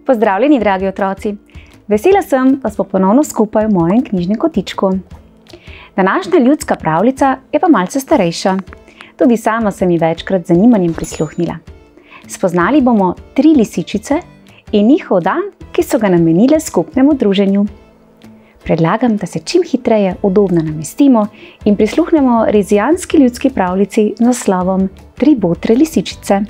Pozdravljeni, dragi otroci! Vesela sem, da smo ponovno skupaj v mojem knjižnem kotičku. Današnja ljudska pravljica je pa malce starejša. Tudi sama sem ji večkrat z zanimanjem prisluhnila. Spoznali bomo 3 lisičice in njihov dan, ki so ga namenile skupnemu druženju. Predlagam, da se čim hitreje udobno namestimo in prisluhnemo rezijanski ljudski pravljici z naslovom 3 botre lisičice.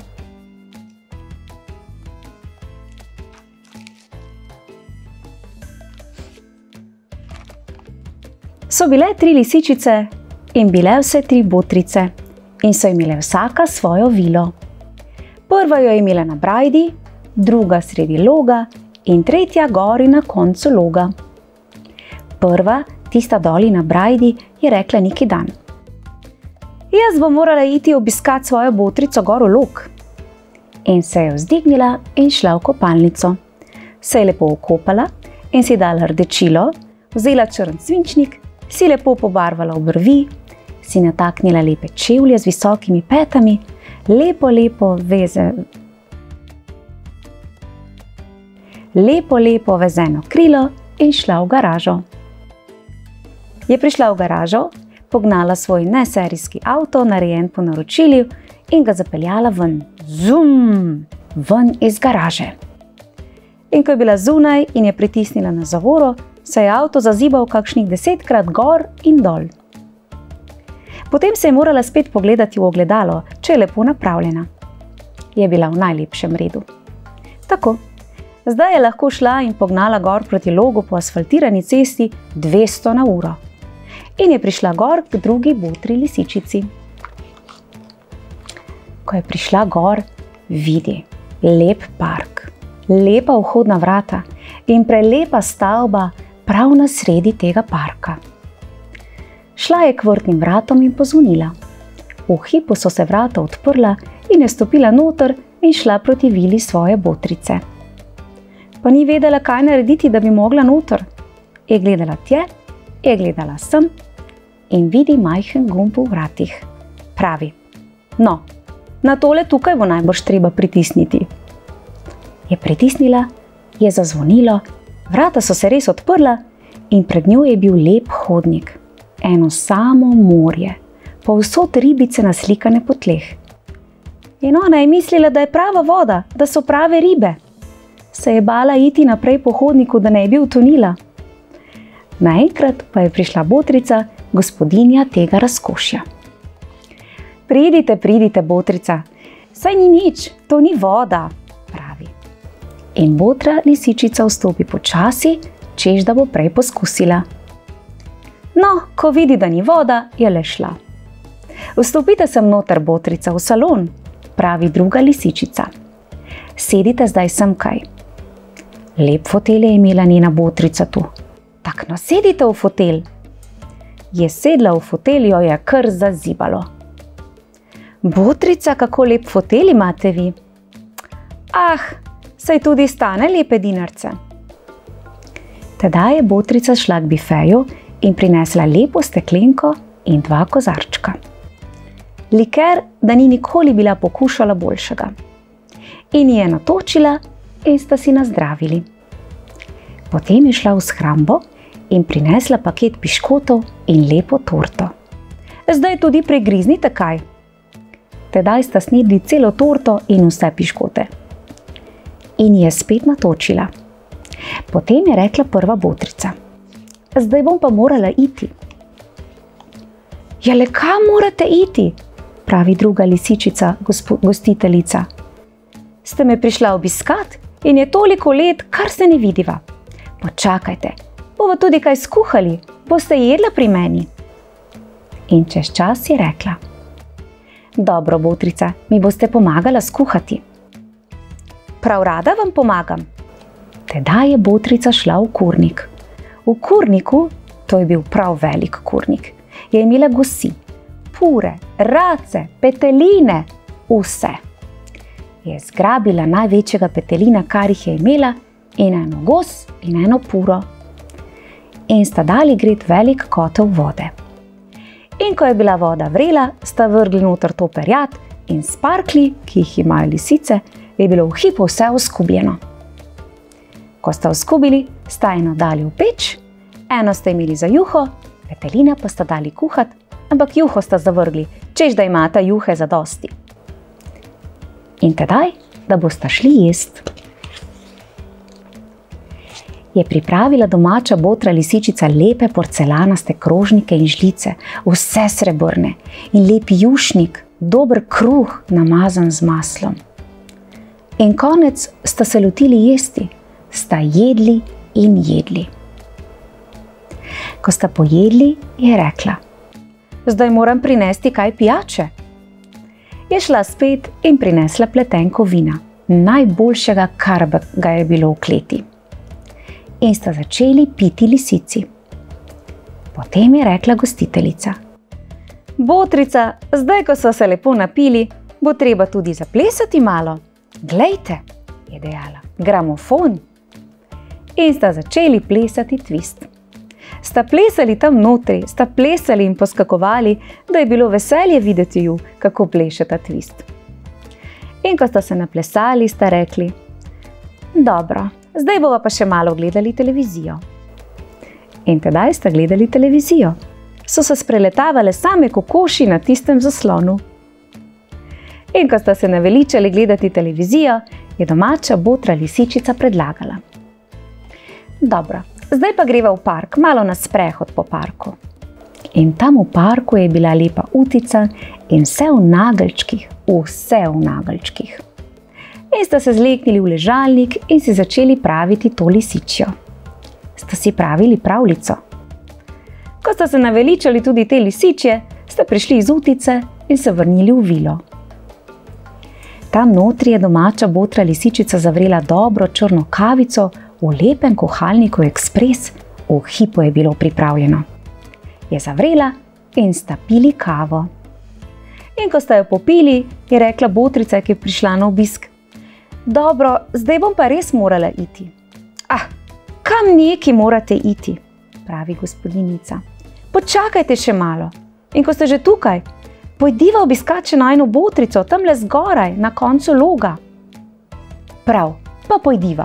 So bile 3 lisičice in bile vse 3 botrice in so imele vsaka svojo vilo. Prva jo je imela na brajdi, druga sredi loga in tretja gori na koncu loga. Prva, tista doli na brajdi, je rekla neki dan: "Jaz bom morala iti obiskat svojo botrico gor v log." In se je vzdignila in šla v kopalnico. Se je lepo okopala in si dala rdečilo, vzela črn svinčnik, si lepo pobarvala obrvi, si nataknila lepe čevlje z visokimi petami, lepo vezeno krilo in šla v garažo. Je prišla v garažo, pognala svoj neserijski avto, narejen po naročilju, in ga zapeljala ven. Zum! Ven iz garaže. In ko je bila zunaj in je pritisnila na zavoro, se je avto zazibal kakšnih 10-krat gor in dol. Potem se je morala spet pogledati v ogledalo, če je lepo napravljena. Je bila v najlepšem redu. Tako, zdaj je lahko šla in pognala gor proti logu po asfaltirani cesti 200 na uro. In je prišla gor k drugi botri lisičici. Ko je prišla gor, vidi lep park, lepa vhodna vrata in prelepa stavba prav na sredi tega parka. Šla je k vrtnim vratom in pozvonila. V hipu so se vrata odprla in je stopila noter in šla proti vili svoje botrice. Pa ni vedela, kaj narediti, da bi mogla noter. Je gledala tje, je gledala sem in vidi majhen gumb v vratih. Pravi: "No, na tole tukaj bo najbrž treba pritisniti." Je pritisnila, je zazvonilo, vrata so se res odprla in pred njo je bil lep hodnik. Eno samo morje, povsod ribice naslikane po tleh. In ona je mislila, da je prava voda, da so prave ribe. Se je bala iti naprej po hodniku, da ne bi utonila. Naenkrat pa je prišla botrica, gospodinja tega razkošja. Pridite, botrica, saj ni nič, to ni voda," pravi. In botra lisičica vstopi počasi, češ da bo prej poskusila. No, ko vidi, da ni voda, je le šla. "Vstopite sem noter, botrica, v salon," pravi druga lisičica. "Sedite zdaj semkaj." Lep fotelj je imela njena botrica tu. "Tak, no, sedite v fotelj." Je sedla v fotelj, jo je kar zazibalo. "Botrica, kako lep fotelj imate vi." "Ah, saj tudi stane lepe dinarce." Tedaj je botrica šla k bifeju in prinesla lepo steklenko in 2 kozarčka. Liker, da ni nikoli bila pokušala boljšega. In je natočila in sta si nazdravili. Potem je šla v shrambo in prinesla paket piškotov in lepo torto. "Zdaj tudi pregriznite kaj." Tedaj sta snedli celo torto in vse piškote. In je spet natočila. Potem je rekla prva botrica: "Zdaj bom pa morala iti." "Ja, le kam morate iti?" pravi druga lisičica, gostiteljica. "Ste me prišla obiskat in je toliko let, kar se ne vidiva. Počakajte, bova tudi kaj skuhali, boste jedla pri meni." In čez čas je rekla: "Dobro, botrica, mi boste pomagala skuhati." "Prav rada vam pomagam." Tedaj je botrica šla v kurnik. V kurniku, to je bil prav velik kurnik, je imela gosi, pure, race, peteline, vse. Je zgrabila največjega petelina, kar jih je imela, in eno gos in eno puro. In sta dali gret velik kotel vode. In ko je bila voda vrela, sta vrgli noter to perjad in sparkli, ki jih imajo lisice, je bilo v hipu vse oskubljeno. Ko sta uskubili, sta eno dali v peč, eno sta imeli za juho, petelina pa sta dali kuhat, ampak juho sta zavrgli, češ da imata juhe zadosti. In tedaj, da bosta šli jest. Je pripravila domača botra lisičica lepe porcelanaste krožnike in žlice, vse srebrne, in lep jušnik, dober kruh, namazan z maslom. In konec sta se lotili jesti, sta jedli in jedli. Ko sta pojedli, je rekla: zdaj moram prinesti kaj pijače. Je šla spet in prinesla pletenko vina, najboljšega, kar ga je bilo v kleti. In sta začeli piti lisici. Potem je rekla gostiteljica: botrica, zdaj ko so se lepo napili, bo treba tudi zaplesati malo. Glejte, je dejala, gramofon. In sta začeli plesati twist. Sta plesali tam notri, sta plesali in poskakovali, da je bilo veselje videti ju, kako plešeta twist. In ko sta se naplesali, sta rekli: dobro, zdaj bova pa še malo gledali televizijo. In tedaj sta gledali televizijo. So se spreletavale same kokoši na tistem zaslonu. In ko sta se naveličali gledati televizijo, je domača botra lisičica predlagala: dobro, zdaj pa greva v park, malo na sprehod po parku. In tam v parku je bila lepa utica in vse v nageljčkih, vse v nageljčkih. In sta se zleknili v ležalnik in si začeli praviti to lisičjo. Sta si pravili pravljico. Ko sta se naveličali tudi te lisičje, sta prišli iz utice in se vrnili v vilo. Tam notri je domača botra lisičica zavrela dobro črno kavico v lepem kuhalniku ekspres, v hipu je bilo pripravljeno. Je zavrela in sta pili kavo. In ko sta jo popili, je rekla botrica, ki je prišla na obisk: dobro, zdaj bom pa res morala iti. Kam neki morate iti, pravi gospodinica. Počakajte še malo. In ko ste že tukaj, pojdiva obiskat še najino botrico, tamle zgoraj, na koncu loga. Prav, pa pojdiva.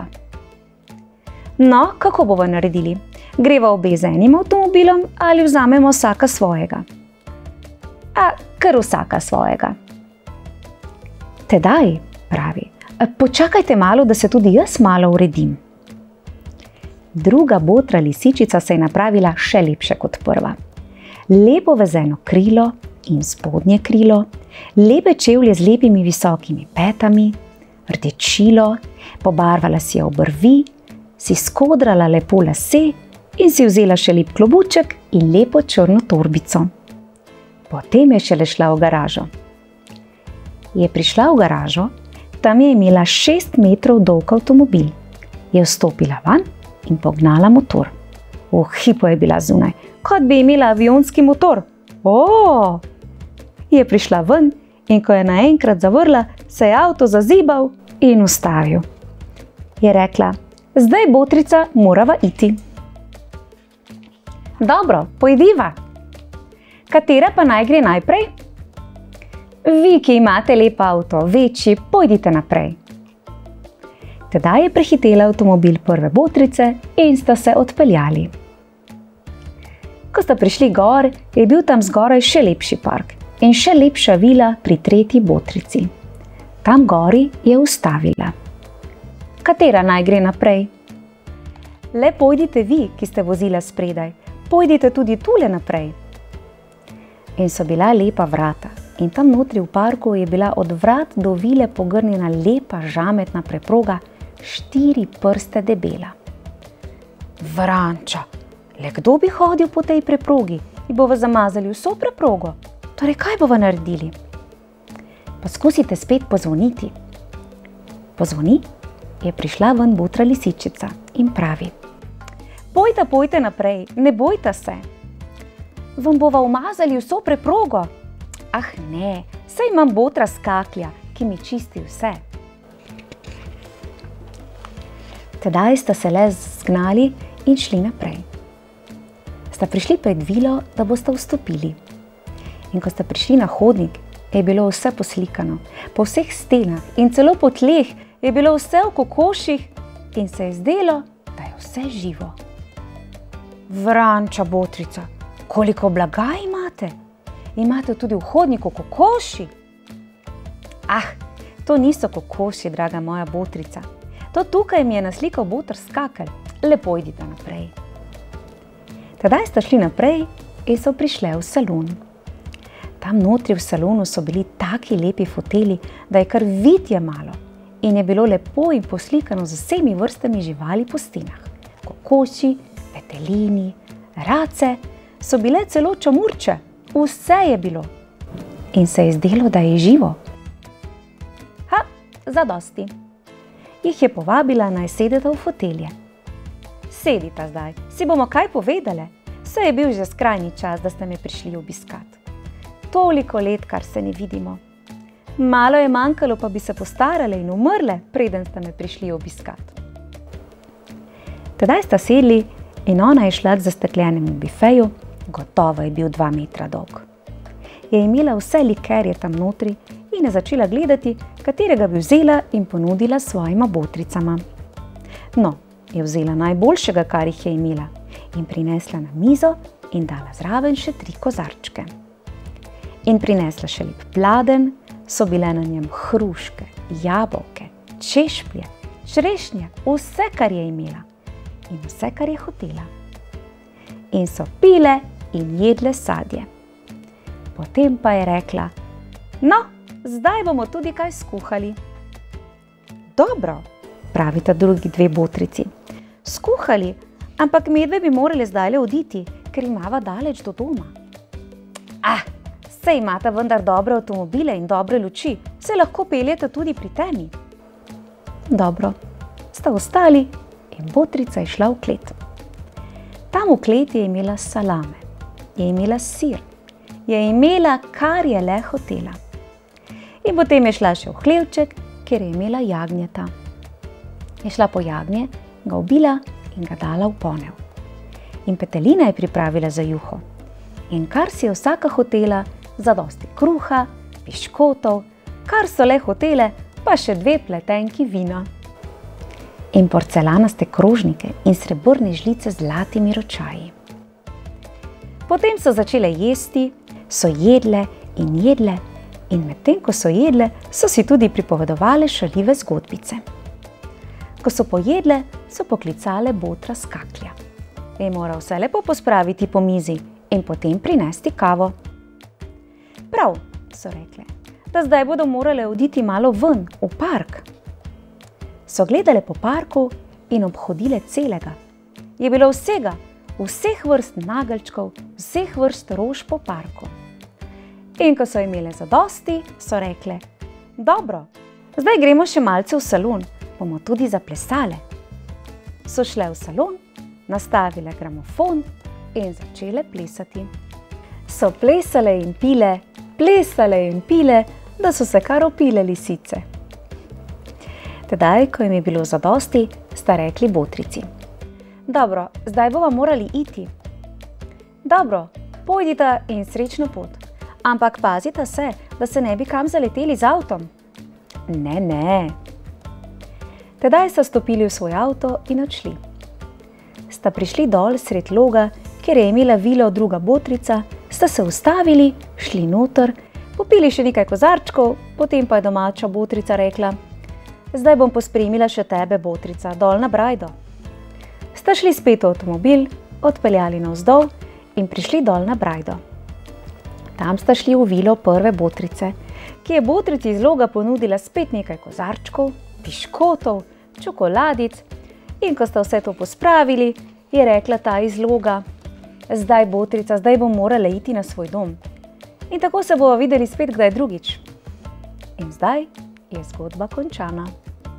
No, kako bova naredili? Greva obe z enim avtomobilom ali vzamemo vsaka svojega? Kar vsaka svojega. Tedaj, pravi, počakajte malo, da se tudi jaz malo uredim. Druga botra lisičica se je napravila še lepše kot prva. Lepo vezeno krilo in spodnje krilo, lepe čevlje z lepimi visokimi petami, rdečilo, pobarvala si je obrvi, si skodrala lepo lase in si vzela še lep klobuček in lepo črno torbico. Potem je šele šla v garažo. Je prišla v garažo, tam je imela 6 metrov dolg avtomobil. Je vstopila van in pognala motor. V hipu je bila zunaj, kot bi imela avionski motor. Je prišla ven in ko je naenkrat zavrla, se je avto zazibal in ustavil. Je rekla: zdaj, botrica, morava iti. Dobro, pojdiva. Katera pa naj gre najprej? Vi, ki imate lep avto, večji, pojdite naprej. Tedaj je prehitela avtomobil prve botrice in sta se odpeljali. Ko sta prišli gor, je bil tam zgoraj še lepši park in še lepša vila pri tretji botrici. Tam gori je ustavila. Katera naj gre naprej? Le pojdite vi, ki ste vozila spredaj, pojdite tudi tule naprej. In so bila lepa vrata in tam notri v parku je bila od vrat do vile pogrnjena lepa žametna preproga, 4 prste debela. Vranča, le kdo bi hodil po tej preprogi? Ji bova zamazali vso preprogo? Torej, kaj bova naredili? Poskusite spet pozvoniti. Pozvoni, je prišla ven botra lisičica in pravi: pojte naprej, ne bojta se. Vam bova umazali vso preprogo. Ne, saj imam botra skaklja, ki mi čisti vse. Tedaj sta se le zgnali in šli naprej. Sta prišli pred vilo, da bosta vstopili. In ko sta prišli na hodnik, je bilo vse poslikano. Po vseh stenah in celo po tleh je bilo vse v kokoših in se je zdelo, da je vse živo. Vranča botrica, koliko blaga imate? Imate tudi v hodniku kokoši? Ah, to niso kokoši, draga moja botrica. To tukaj mi je naslikal boter skakelj. Lepo idite naprej. Tedaj sta šli naprej in so prišle v salon. Tam notri v salonu so bili taki lepi foteli, da je kar vitje malo in je bilo lepo in poslikano z vsemi vrstami živali po stenah. Kokoši, petelini, race, so bile celo čamurče, vse je bilo. In se je zdelo, da je živo. Ha, zadosti. Jih je povabila, naj sedeta v fotelje. Sedita zdaj, si bomo kaj povedale. Saj je bil že skrajni čas, da ste me prišli obiskat. Toliko let, kar se ne vidimo. Malo je manjkalo, pa bi se postarale in umrle, preden ste me prišli obiskat. Tedaj sta sedli in ona je šla k zasteklenemu bifeju, gotovo je bil 2 metra dolg. Je imela vse likerje tam notri in je začela gledati, katerega bi vzela in ponudila svojima botricama. No, je vzela najboljšega, kar jih je imela, in prinesla na mizo in dala zraven še 3 kozarčke. In prinesla še lep pladenj, so bile na njem hruške, jabolke, češplje, črešnje, vse, kar je imela in vse, kar je hotela. In so pile in jedle sadje. Potem pa je rekla: no, zdaj bomo tudi kaj skuhali. Dobro, pravita drugi 2 botrici. Skuhali, ampak medve bi morali zdajle oditi, ker imava daleč do doma. Ah, saj imata vendar dobre avtomobile in dobre luči, se lahko peljete tudi pri temi. Dobro, sta ostali in botrica je šla v klet. Tam v kleti je imela salame, je imela sir, je imela, kar je le hotela. In potem je šla še v hlevček, kjer je imela jagnjeta. Je šla po jagnje, ga ubila in ga dala v ponev. In petelina je pripravila za juho. In kar si je vsaka hotela, zadosti kruha, piškotov, kar so le hotele, pa še 2 pletenki vina. In porcelanaste krožnike in srebrne žlice z zlatimi ročaji. Potem so začele jesti, so jedle in jedle in medtem, ko so jedle, so si tudi pripovedovale šaljive zgodbice. Ko so pojedle, so poklicale botra skaklja. Je moral vse lepo pospraviti po mizi in potem prinesti kavo. Prav, so rekle, da zdaj bodo morale oditi malo ven, v park. So gledale po parku in obhodile celega. Je bilo vsega, vseh vrst nageljčkov, vseh vrst rož po parku. In ko so imele zadosti, so rekle: dobro, zdaj gremo še malce v salon, bomo tudi zaplesale. So šle v salon, nastavile gramofon in začele plesati. So plesale in pile, da so se kar opile lisice. Tedaj, ko jim je bilo zadosti, sta rekli botrici: dobro, zdaj bova morali iti. Dobro, pojdita in srečno pot, ampak pazita se, da se ne bi kam zaleteli z avtom. Ne. Tedaj sta stopili v svoj avto in odšli. Sta prišli dol sred loga, kjer je imela vilo druga botrica, sta se ustavili, šli noter, popili še nekaj kozarčkov, potem pa je domača botrica rekla: zdaj bom pospremila še tebe, botrica, dol na Brajdo. Sta šli spet v avtomobil, odpeljali navzdol in prišli dol na Brajdo. Tam sta šli v vilo prve botrice, ki je botrici iz loga ponudila spet nekaj kozarčkov, piškotov, čokoladic, in ko sta vse to pospravili, je rekla ta iz loga: zdaj, botrica, zdaj bom morala iti na svoj dom. In tako se bova videli spet kdaj drugič. In zdaj je zgodba končana.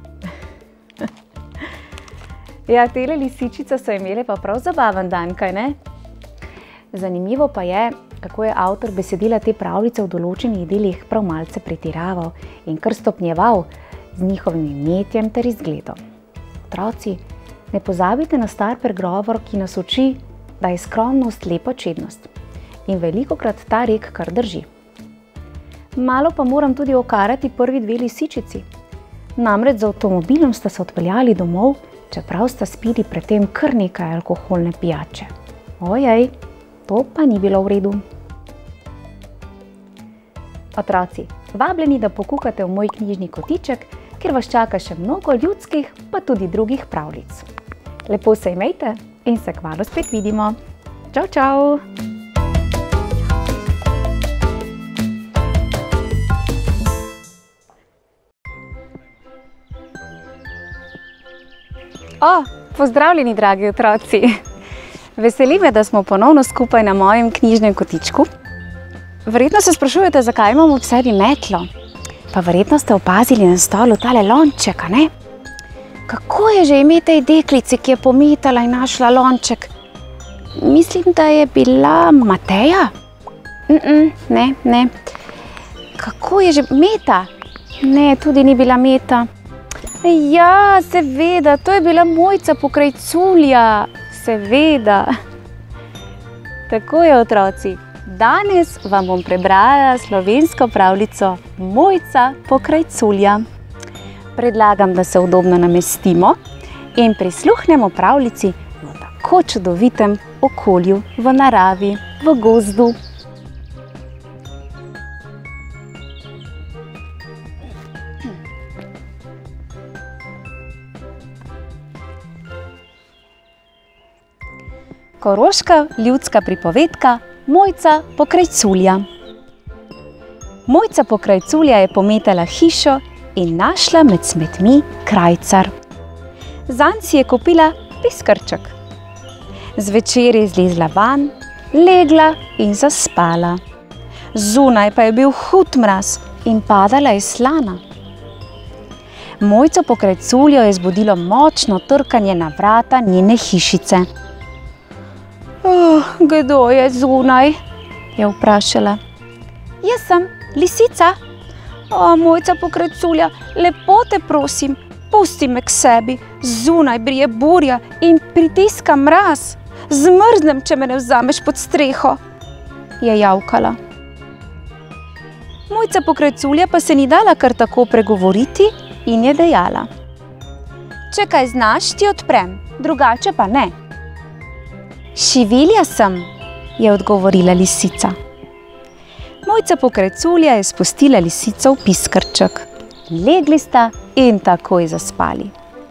Ja, tele lisičice so imele pa prav zabaven dan, kaj ne? Zanimivo pa je, kako je avtor besedila te pravljice v določenih delih prav malce pretiraval in kar stopnjeval z njihovim imetjem ter izgledom. Otroci, ne pozabite na star pregovor, ki nas uči, da je skromnost lepa čednost. In velikokrat ta rek kar drži. Malo pa moram tudi okarati prvi 2 lisičici. Namreč z avtomobilom sta se odpeljali domov, čeprav sta spili predtem kar nekaj alkoholne pijače. Ojej, to pa ni bilo v redu. Otroci, vabljeni, da pokukate v moj knjižni kotiček, kjer vas čaka še mnogo ljudskih, pa tudi drugih pravljic. Lepo se imejte in se kmalu spet vidimo. Čau, čau! Pozdravljeni, dragi otroci! Veseli me, da smo ponovno skupaj na mojem knjižnem kotičku. Verjetno se sprašujete, zakaj imam ob sebi metlo. Pa verjetno ste opazili na stolu tale lonček, a ne? Kako je že ime tej deklici, ki je pometala in našla lonček? Mislim, da je bila Mateja? Ne. Kako je že? Meta? Ne, tudi ni bila Meta. Ja, seveda, to je bila Mojca Pokrajculja. Seveda. Tako je, otroci. Danes vam bom prebrala slovensko pravljico Mojca Pokrajculja. Predlagam, da se udobno namestimo in prisluhnemo pravljici v tako čudovitem okolju, v naravi, v gozdu. Koroška ljudska pripovedka Mojca Pokrajculja. Mojca Pokrajculja je pometala hišo in našla med smetmi krajcar. Zanj si je kupila piskrček. Zvečer je zlezla van, legla in zaspala. Zunaj pa je bil hud mraz in padala je slana. Mojco Pokrajculjo je zbudilo močno trkanje na vrata njene hišice. Kdo je zunaj? Je vprašala. Jaz sem, lisica. Mojca Pokrajculja, lepo te prosim, pusti me k sebi. Zunaj brije burja in pritiska mraz. Zmrznem, če me ne vzameš pod streho, je javkala. Mojca Pokrajculja pa se ni dala kar tako pregovoriti in je dejala. Če kaj znaš, ti odprem, drugače pa ne. Šivilja sem, je odgovorila lisica. Mojca Pokrajculja je spustila lisico v piskrček. Legli sta in takoj zaspali.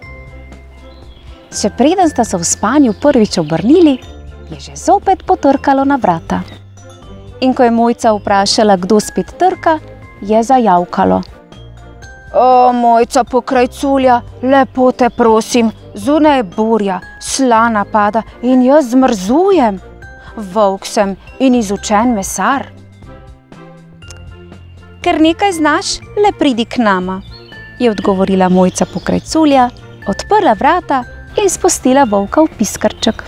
Še preden sta se v spanju prvič obrnili, je že zopet potrkalo na vrata. In ko je Mojca vprašala, kdo spet trka, je zajavkalo. Mojca Pokrajculja, lepo te prosim, zunaj je burja, slana pada in jaz zmrzujem. Volk sem in izučen mesar. Ker nekaj znaš, le pridi k nama, je odgovorila Mojca Pokrajculja, odprla vrata in spustila volka v piskrček.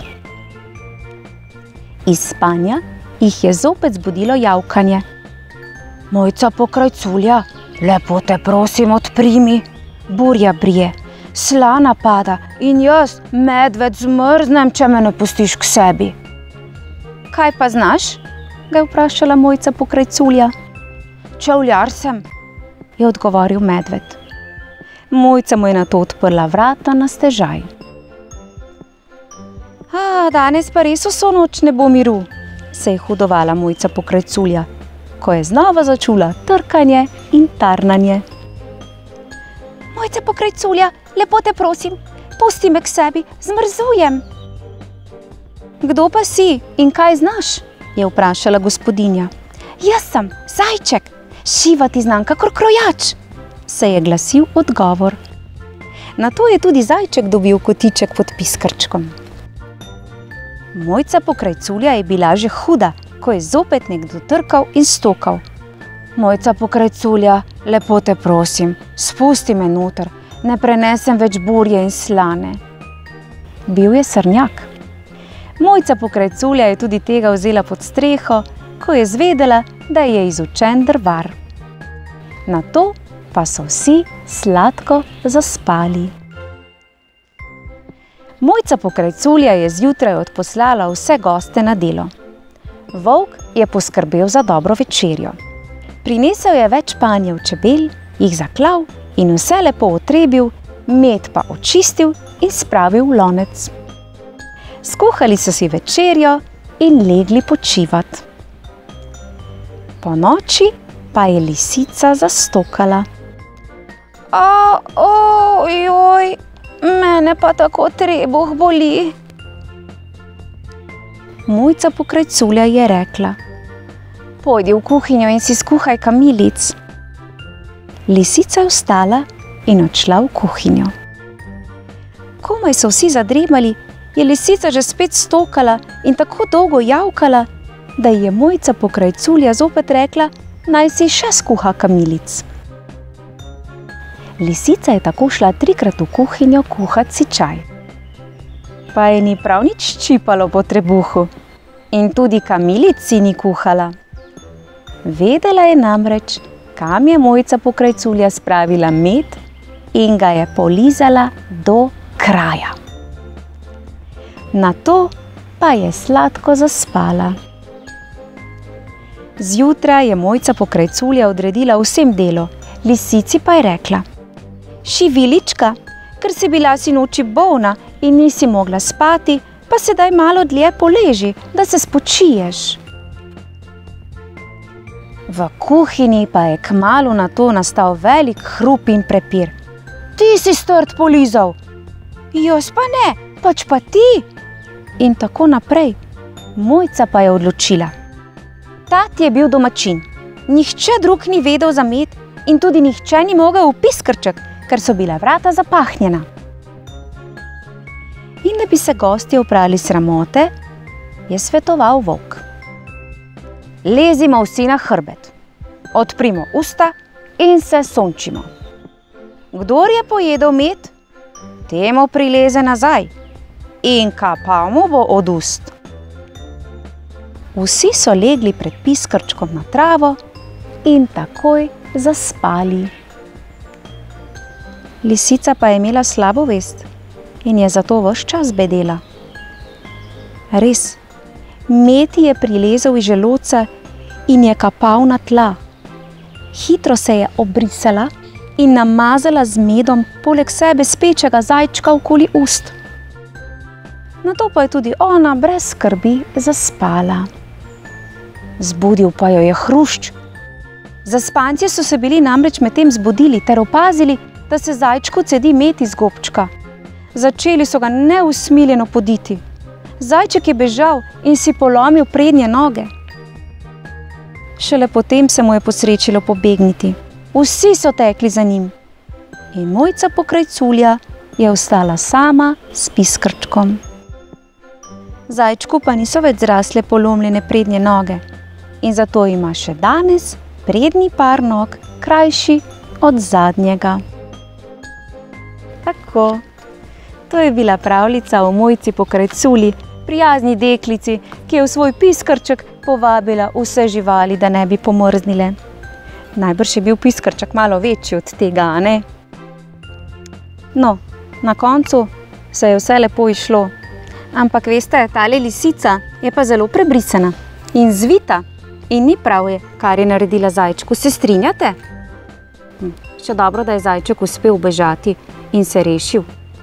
Iz spanja jih je zopet zbudilo javkanje. Mojca Pokrajculja, lepo te prosim, odpri mi. Burja brije, slana pada in jaz, medved, zmrznem, če me ne pustiš k sebi. Kaj pa znaš? Ga je vprašala Mojca Pokrajculja. Čevljar sem, je odgovoril medved. Mojca mu je nato odprla vrata na stežaj. Danes pa res vso noč ne bo miru, se je hudovala Mojca Pokrajculja, ko je znova začula trkanje in tarnanje. Mojca Pokrajculja, lepo te prosim, pusti me k sebi, zmrzujem. Kdo pa si in kaj znaš? Je vprašala gospodinja. Jaz sem zajček, šivati znam kakor krojač, se je glasil odgovor. Nato je tudi zajček dobil kotiček pod piskrčkom. Mojca Pokrajculja je bila že huda, ko je zopet nekdo trkal in stokal. Mojca Pokrajculja, lepo te prosim, spusti me noter, ne prenesem več burje in slane. Bil je srnjak. Mojca Pokrajculja je tudi tega vzela pod streho, ko je zvedela, da je izučen drvar. Nato pa so vsi sladko zaspali. Mojca Pokrajculja je zjutraj odposlala vse goste na delo. Volk je poskrbel za dobro večerjo. Prinesel je več panjev čebel, jih zaklal in vse lepo otrebil, med pa očistil in spravil v lonec. Skuhali so si večerjo in legli počivat. Po noči pa je lisica zastokala. Ojoj, mene pa tako trebuh boli. Mojca Pokrajculja je rekla: pojdi v kuhinjo in si skuhaj kamilic. Lisica je vstala in odšla v kuhinjo. Komaj so vsi zadremali, je lisica že spet stokala in tako dolgo javkala, da ji je Mojca Pokrajculja zopet rekla, naj si še skuha kamilic. Lisica je tako šla 3-krat v kuhinjo kuhat si čaj. Pa je ni prav nič ščipalo po trebuhu in tudi kamilic si ni kuhala. Vedela je namreč, kam je Mojca Pokrajculja spravila med in ga je polizala do kraja. Nato pa je sladko zaspala. Zjutraj je Mojca Pokrajculja odredila vsem delo, lisici pa je rekla: Šivilička, ker si bila sinoči bolna in nisi mogla spati, pa sedaj malo dlje poleži, da se spočiješ. V kuhinji pa je kmalu nato nastal velik hrup in prepir. Ti si strt polizal. Jaz pa ne, pač pa ti. In tako naprej. Mojca pa je odločila. Tat je bil domačin. Nihče drug ni vedel za med in tudi nihče ni mogel v piskrček, ker so bila vrata zapahnjena. In da bi se gostje oprali sramote, je svetoval volk. Lezimo vsi na hrbet, odprimo usta in se sončimo. Kdor je pojedel med, temu prileze nazaj in kapal mu bo od ust. Vsi so legli pred piskrčkom na travo in takoj zaspali. Lisica pa je imela slabo vest in je zato ves čas bedela. Res, med je prilezel iz želodca in je kapal na tla. Hitro se je obrisala in namazala z medom poleg sebe spečega zajčka okoli ust. Nato pa je tudi ona brez skrbi zaspala. Zbudil pa jo je hrušč. Zaspanci so se bili namreč medtem zbudili ter opazili, da se zajčku cedi med iz gobčka. Začeli so ga neusmiljeno poditi. Zajček je bežal in si polomil prednje noge. Šele potem se mu je posrečilo pobegniti. Vsi so tekli za njim. In Mojca Pokrajculja je ostala sama s piskrčkom. Zajčku pa niso več zrasle polomljene prednje noge in zato ima še danes prednji par nog krajši od zadnjega. Tako, to je bila pravljica o Mojci Pokrajculji, prijazni deklici, ki je v svoj piskrček povabila vse živali, da ne bi pomrznile. Najbrž je bil piskrček malo večji od tega, a ne? No, na koncu se je vse lepo izšlo. Ampak veste, tale lisica je pa zelo prebrisana in zvita in ni prav je, kar je naredila zajčku. Se strinjate? Še dobro, da je zajček uspel ubežati in se rešil.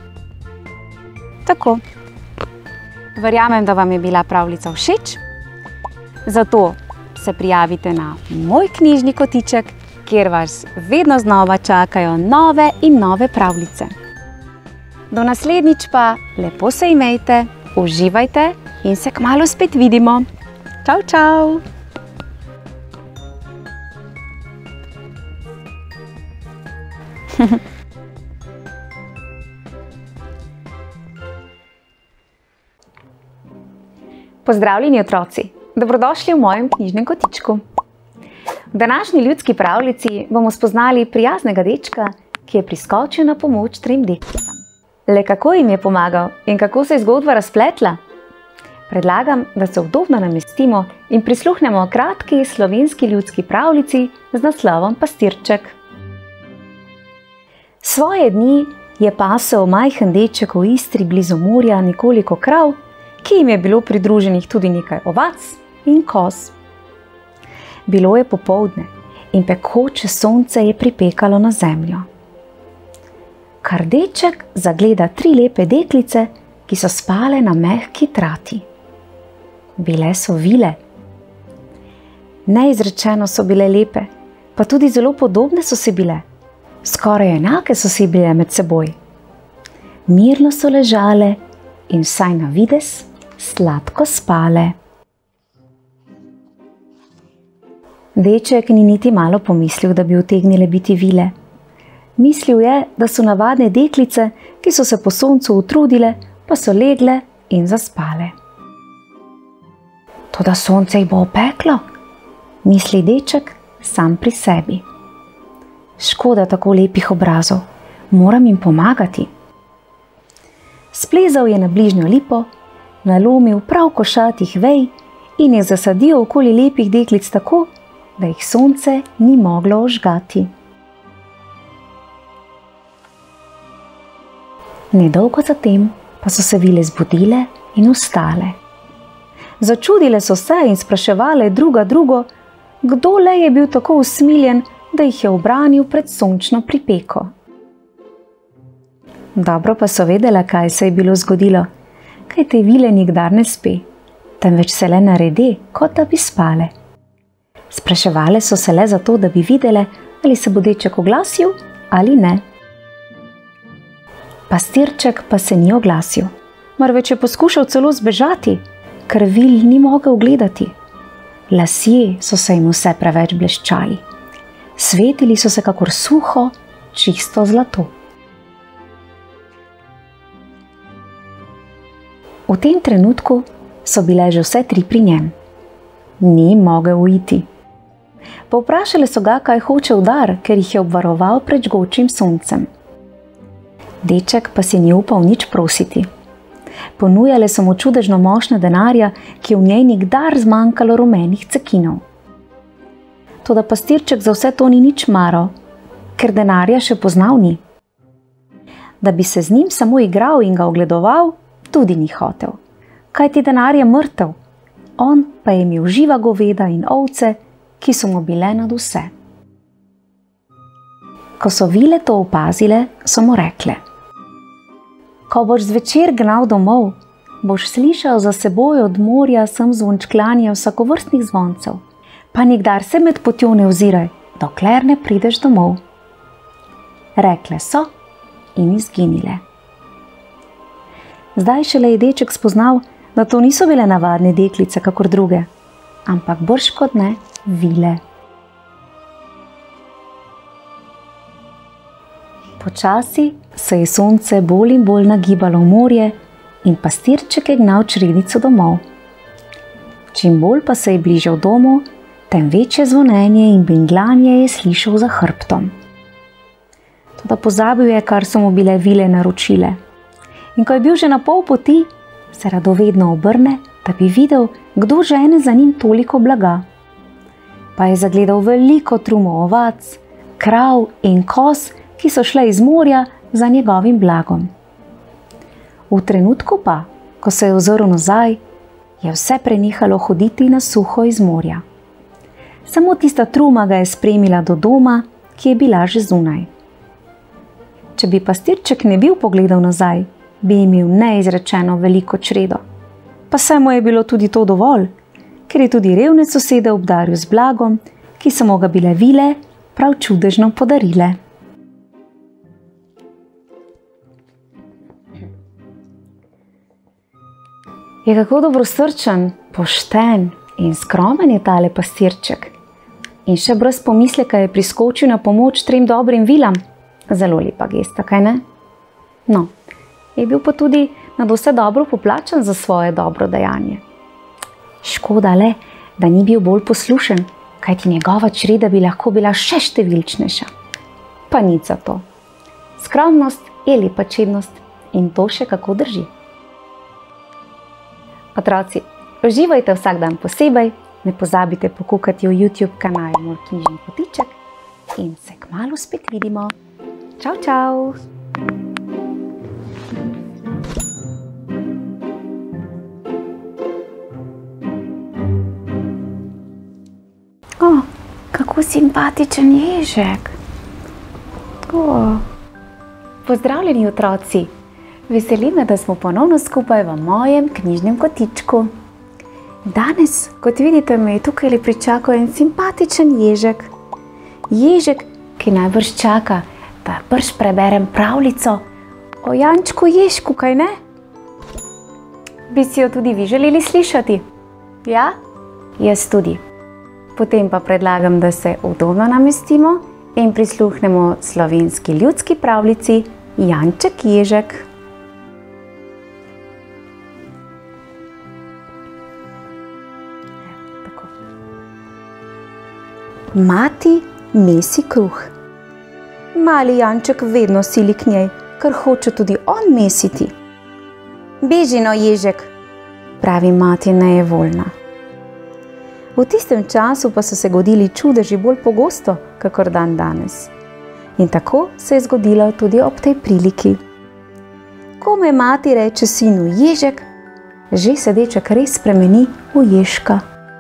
Tako. Verjamem, da vam je bila pravljica všeč. Zato se prijavite na moj knjižni kotiček, kjer vas vedno znova čakajo nove in nove pravljice. Do naslednjič pa lepo se imejte, uživajte in se kmalu spet vidimo. Čau, čau! Pozdravljeni otroci! Dobrodošli v mojem knjižnem kotičku. V današnji ljudski pravljici bomo spoznali prijaznega dečka, ki je priskočil na pomoč 3 deklicam. Le kako jim je pomagal in kako se je zgodba razpletla? Predlagam, da se udobno namestimo in prisluhnemo kratki slovenski ljudski pravljici z naslovom Pastirček. Svoje dni je pasel majhen deček v Istri blizu morja nekoliko krav, ki jim je bilo pridruženih tudi nekaj ovac in koz. Bilo je popoldne in pekoče sonce je pripekalo na zemljo. kar deček zagleda 3 lepe deklice, ki so spale na mehki trati. Bile so vile. Neizrečeno so bile lepe, pa tudi zelo podobne so si bile. Skoraj enake so si bile med seboj. Mirno so ležale in vsaj na videz sladko spale. Deček ni niti malo pomislil, da bi utegnile biti vile. Mislil je, da so navadne deklice, ki so se po soncu utrudile, pa so legle in zaspale. Toda sonce jih bo opeklo, misli deček sam pri sebi. Škoda tako lepih obrazov, moram jim pomagati. Splezal je na bližnjo lipo, nalomil prav košatih vej in jih zasadil okoli lepih deklic tako, da jih sonce ni moglo ožgati. Nedolgo zatem pa so se vile zbudile in vstale. Začudile so se in spraševale druga drugo, kdo le je bil tako usmiljen, da jih je ubranil pred sončno pripeko. Dobro pa so vedele, kaj se je bilo zgodilo, kaj te vile nikdar ne spe, temveč se le naredi, kot da bi spale. Spraševale so se le zato, da bi videle, ali se bo deček oglasil ali ne. Pastirček pa se ni oglasil, marveč je poskušal celo zbežati, ker vil ni mogel gledati. Lasje so se jim vse preveč bleščali. Svetili so se kakor suho, čisto zlato. V tem trenutku so bile že vse 3 pri njem. Ni mogel uiti. Povprašale so ga, kaj hoče v dar, ker jih je obvaroval pred žgočim soncem. Deček pa si ni upal nič prositi. Ponujale so mu čudežno mošnjo denarja, ki je v njej nikdar zmanjkalo rumenih cekinov. Toda pastirček za vse to ni nič maral, ker denarja še poznal ni. Da bi se z njim samo igral in ga ogledoval, tudi ni hotel, kajti denar je mrtev, on pa je imel živa goveda in ovce, ki so mu bile nad vse. Ko so vile to opazile, so mu rekle: ko boš zvečer gnal domov, boš slišal za seboj od morja sem zvončkljanje vsakovrstnih zvoncev, pa nikdar se med potjo ne oziraj, dokler ne prideš domov. Rekle so in izginile. Zdaj šele je deček spoznal, da to niso bile navadne deklice kakor druge, ampak bržkot ne vile. Počasi se je sonce bolj in bolj nagibalo v morje in pastirček je gnal čredico domov. Čim bolj pa se je bližal domu, tem večje zvonjenje in bingljanje je slišal za hrbtom. Toda pozabil je, kar so mu bile vile naročile. In ko je bil že na pol poti, se radovedno obrne, da bi videl, kdo žene za njim toliko blaga. Pa je zagledal veliko trumo ovac, krav in koz, ki so šle iz morja za njegovim blagom. V trenutku pa, ko se je ozrl nazaj, je vse prenehalo hoditi na suho iz morja. Samo tista truma ga je spremila do doma, ki je bila že zunaj. Če bi pastirček ne bil pogledal nazaj, bi imel neizrečeno veliko čredo. Pa se mu je bilo tudi to dovolj, ker je tudi revne sosede obdaril z blagom, ki so mu ga bile vile prav čudežno podarile. Je kako dobrosrčen, pošten in skromen je tale pastirček. In še brez pomisleka je priskočil na pomoč 3 dobrim vilam. Zelo lepa gesta, kaj ne? No, je bil pa tudi nadvse dobro poplačan za svoje dobro dejanje. Škoda le, da ni bil bolj poslušen, kajti njegova čreda bi lahko bila še številčnejša. Pa nič za to. Skromnost je lepa čednost in to še kako drži. Otroci, uživajte vsak dan posebej, ne pozabite pokukati v YouTube kanal Moj knjižni kotiček in se kmalu spet vidimo. Čau, čau! O, kako simpatičen ježek! O, Pozdravljeni otroci! Veseli me, da smo ponovno skupaj v mojem knjižnem kotičku. Danes, kot vidite, me je tukaj pričakal en simpatičen ježek. Ježek, ki najbrž čaka, da brž preberem pravljico o Jančku Ježku, kaj ne? Bi si jo tudi vi želeli slišati? Ja? Jaz tudi. Potem pa predlagam, da se udobno namestimo in prisluhnemo slovenski ljudski pravljici Janček Ježek. Mati mesi kruh. Mali Janček vedno sili k njej, ker hoče tudi on mesiti. Beži no, Ježek, pravi mati nejevoljna. V tistem času pa so se godili čudeži bolj pogosto, kakor dan danes. In tako se je zgodilo tudi ob tej priliki. Komaj mati reče sinu Ježek, že se deček res spremeni v Ježka.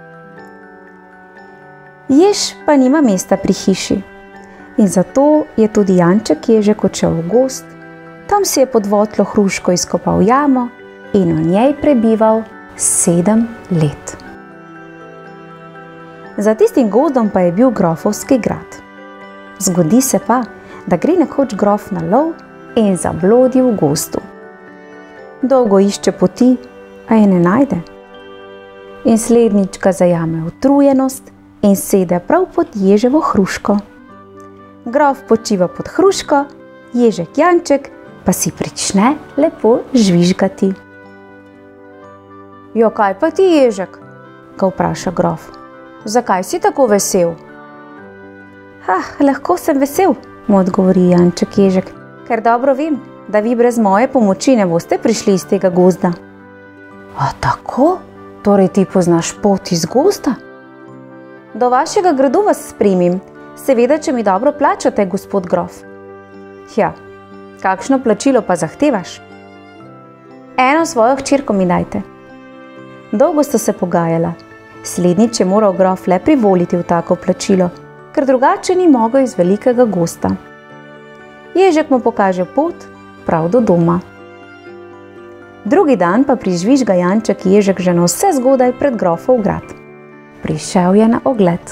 Jež pa nima mesta pri hiši. In zato je tudi Janček Ježek odšel v gozd, tam si je pod votlo hruško izkopal jamo in v njej prebival 7 let. Za tistim gozdom pa je bil grofovski grad. Zgodi se pa, da gre nekoč grof na lov in zablodi v gozdu. Dolgo išče poti, a je ne najde. In slednjič ga zajame utrujenost in sede prav pod ježevo hruško. Grof počiva pod hruško, Ježek Janček pa si prične lepo žvižgati. Jo, kaj pa ti, Ježek? Ga vpraša grof. Zakaj si tako vesel? Lahko sem vesel, mu odgovori Janček Ježek, ker dobro vem, da vi brez moje pomoči ne boste prišli iz tega gozda. A tako? Torej ti poznaš pot iz gozda? Do vašega gradu vas spremim, seveda, če mi dobro plačate, gospod grof. Ja, kakšno plačilo pa zahtevaš? Eno svojo hčerko mi dajte. Dolgo sta se pogajala. Slednjič je moral grof le privoliti v tako plačilo, ker drugače ni mogel iz velikega gozda. Ježek mu pokaže pot prav do doma. Drugi dan pa prižvižga Janček Ježek že na vse zgodaj pred grofov grad. Prišel je na ogled.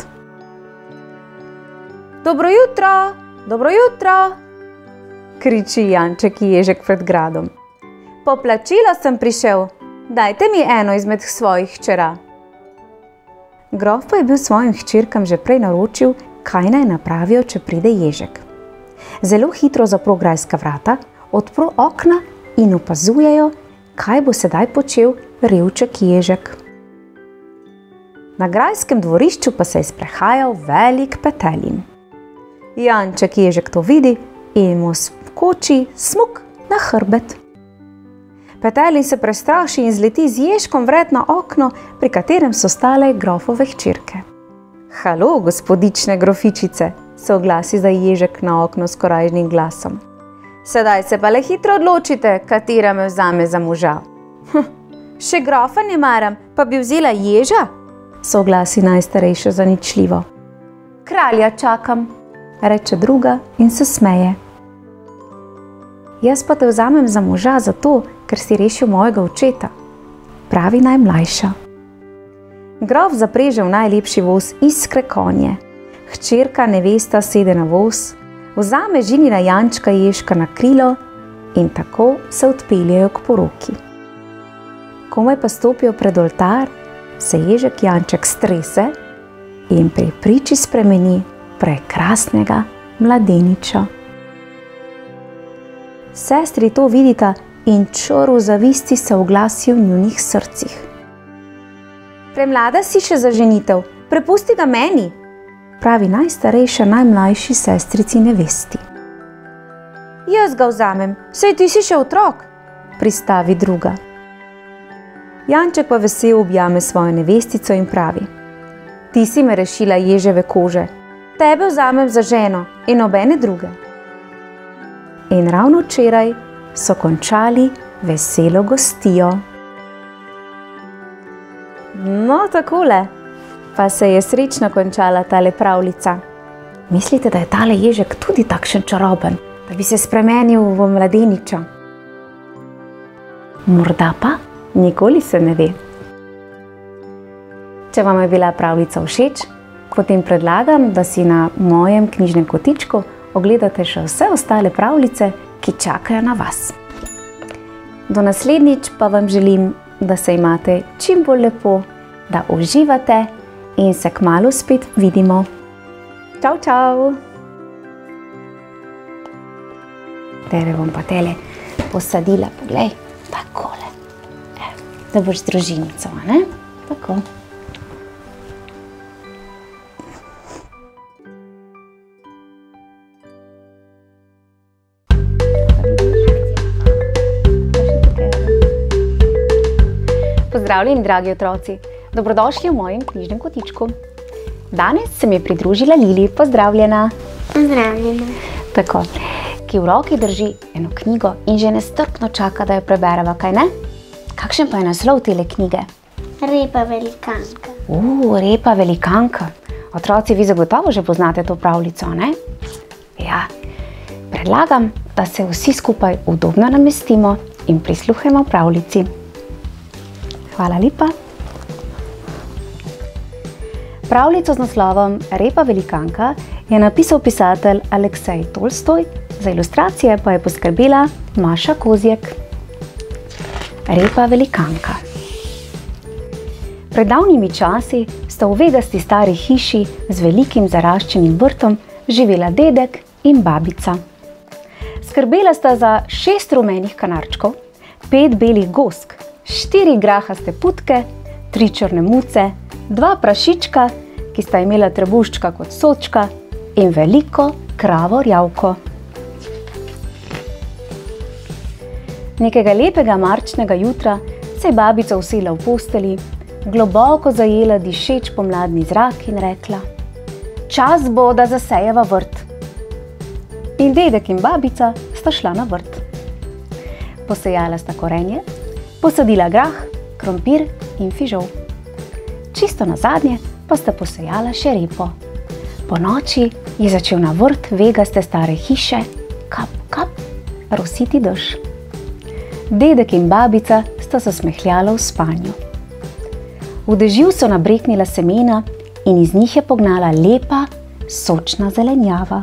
Dobro jutro, dobro jutro, kriči Janček Ježek pred gradom. Po plačilo sem prišel, dajte mi eno izmed svojih hčera. Grof pa je bil svojim hčerkam že prej naročil, kaj naj napravijo, če pride Ježek. Zelo hitro zapro grajska vrata, odpro okna in opazujejo, kaj bo sedaj počel revček Ježek. Na grajskem dvorišču pa se je sprehajal velik Petelin. Janček Ježek to vidi in mu skoči smuk na hrbet. Petelin se prestraši in zleti z Ježkom vred na okno, pri katerem so stale grofove hčerke. Halo, gospodične grofičice, se oglasi zdaj Ježek na okno s korajžnim glasom. Sedaj se pa le hitro odločite, katera me vzame za moža. Še grofa ne maram, pa bi vzela ježa? Se oglasi najstarejša zaničljivo. Kralja čakam, reče druga in se smeje. Jaz pa te vzamem za moža zato, ker si rešil mojega očeta, pravi najmlajša. Grof zapreže v najlepši voz iskre konje. Hčerka nevesta sede na voz, vzame ženina Jančka Ježka na krilo in tako se odpeljejo k poroki. Komaj pa stopijo pred oltar, se Ježek Janček strese in pri priči spremeni prekrasnega mladeniča. Sestri to vidita in čor zavisti se oglasi v njunih srcih. Premlada si še za ženitev, prepusti ga meni, pravi najstarejša najmlajši sestrici nevesti. Jaz ga vzamem, saj ti si še otrok, pristavi druga. Janček pa vesel objame svojo nevestico in pravi: Ti si me rešila ježeve kože, tebe vzamem za ženo in nobene druge. In ravno včeraj so končali veselo gostijo. No, takole pa se je srečno končala tale pravljica. Mislite, da je tale ježek tudi takšen čaroben, da bi se spremenil v mladeniča. Morda pa, nikoli se ne ve. Če vam je bila pravljica všeč, potem predlagam, da si na mojem knjižnem kotičku ogledate še vse ostale pravljice, ki čakajo na vas. Do naslednjič pa vam želim, da se imate čim bolj lepo, da uživate in se kmalu spet vidimo. Čau, čau! Tebe bom pa tele posadila, poglej, takole. Da boš z družinico, ne? Tako. Pozdravljeni, dragi otroci! Dobrodošli v mojem knjižnem kotičku. Danes se mi je pridružila Lili. Pozdravljena! Pozdravljena! Tako, ki v roki drži eno knjigo in že nestrpno čaka, da jo prebereva, kaj ne? Kakšen pa je naslov tele knjige? Repa velikanka. Repa velikanka. Otroci, vi zagotovo že poznate to pravljico, ne? Ja, predlagam, da se vsi skupaj udobno namestimo in prisluhnemo pravljici. Hvala lepa. Pravljico z naslovom Repa velikanka je napisal pisatelj Aleksej Tolstoj, za ilustracije pa je poskrbela Maša Kozjek. Repa velikanka. Pred davnimi časi sta v vegasti stari hiši z velikim zaraščenim vrtom živela dedek in babica. Skrbela sta za 6 rumenih kanarčkov, 5 belih gosk, 4 grahaste putke, 3 črne muce, 2 prašička, ki sta imela trebuščka kot sočka, in veliko kravo rjavko. Nekega lepega marčnega jutra se je babica usedla v posteli, globoko zajela dišeč pomladni zrak in rekla: "Čas bo, da zasejeva vrt." In dedek in babica sta šla na vrt. Posejala sta korenje, posadila grah, krompir in fižol. Čisto nazadnje pa sta posejala še repo. Ponoči je začel na vrt vegaste stare hiše kap, kap, rositi dež. Dedek in babica sta se smehljala v spanju. V dežju so nabreknila semena in iz njih je pognala lepa, sočna zelenjava.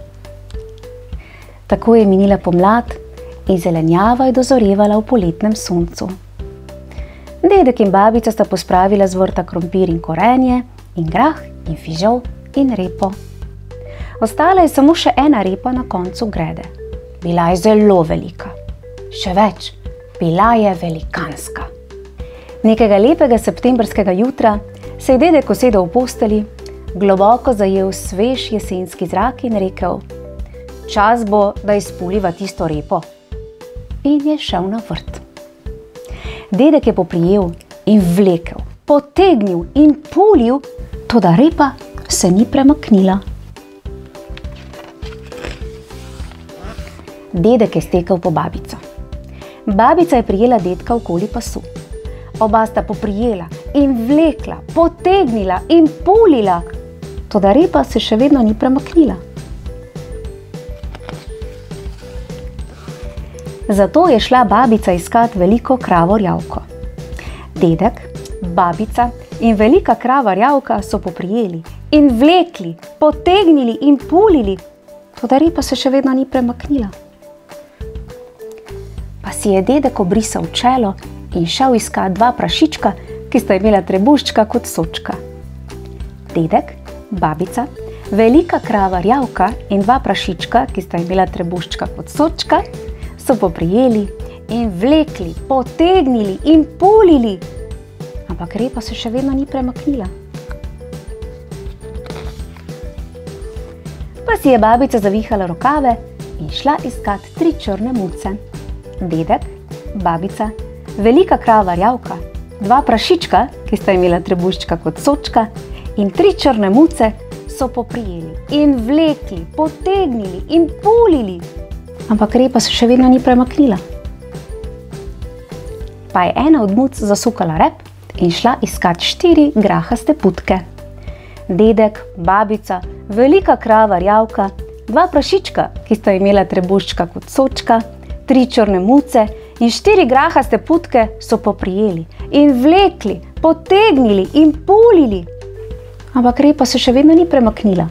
Tako je minila pomlad in zelenjava je dozorevala v poletnem soncu. Dedek in babica sta pospravila z vrta krompir in korenje in grah in fižol in repo. Ostala je samo še ena repa na koncu grede. Bila je zelo velika. Še več, bila je velikanska. Nekega lepega septembrskega jutra se je dedek usedel v posteli, globoko zajel svež jesenski zrak in rekel: "Čas bo, da izpuliva tisto repo." In je šel na vrt. Dedek je poprijel in vlekel, potegnil in pulil, toda repa se ni premaknila. Dedek je stekel po babico. Babica je prijela dedka okoli pasu. Oba sta poprijela in vlekla, potegnila in pulila, toda repa se še vedno ni premaknila. Zato je šla babica iskat veliko kravo rjavko. Dedek, babica in velika krava rjavka so poprijeli in vlekli, potegnili in pulili, toda repa se še vedno ni premaknila. Pa si je dedek obrisal čelo in šel iskat 2 prašička, ki sta imela trebuščka kot sočka. Dedek, babica, velika krava rjavka in 2 prašička, ki sta imela trebuščka kot sočka, so poprijeli in vlekli, potegnili in pulili, ampak repa se še vedno ni premaknila. Pa si je babica zavihala rokave in šla iskat 3 črne muce. Dedek, babica, velika krava rjavka, 2 prašička, ki sta imela trebuščka kot sočka, in 3 črne muce so poprijeli in vlekli, potegnili in pulili, ampak repa se še vedno ni premaknila. Pa je ena od muc zasukala rep in šla iskat 4 grahaste putke. Dedek, babica, velika krava rjavka, 2 prašička, ki sta imela trebuščka kot sočka, 3 črne muce in 4 grahaste putke so poprijeli in vlekli, potegnili in pulili. Ampak repa se še vedno ni premaknila.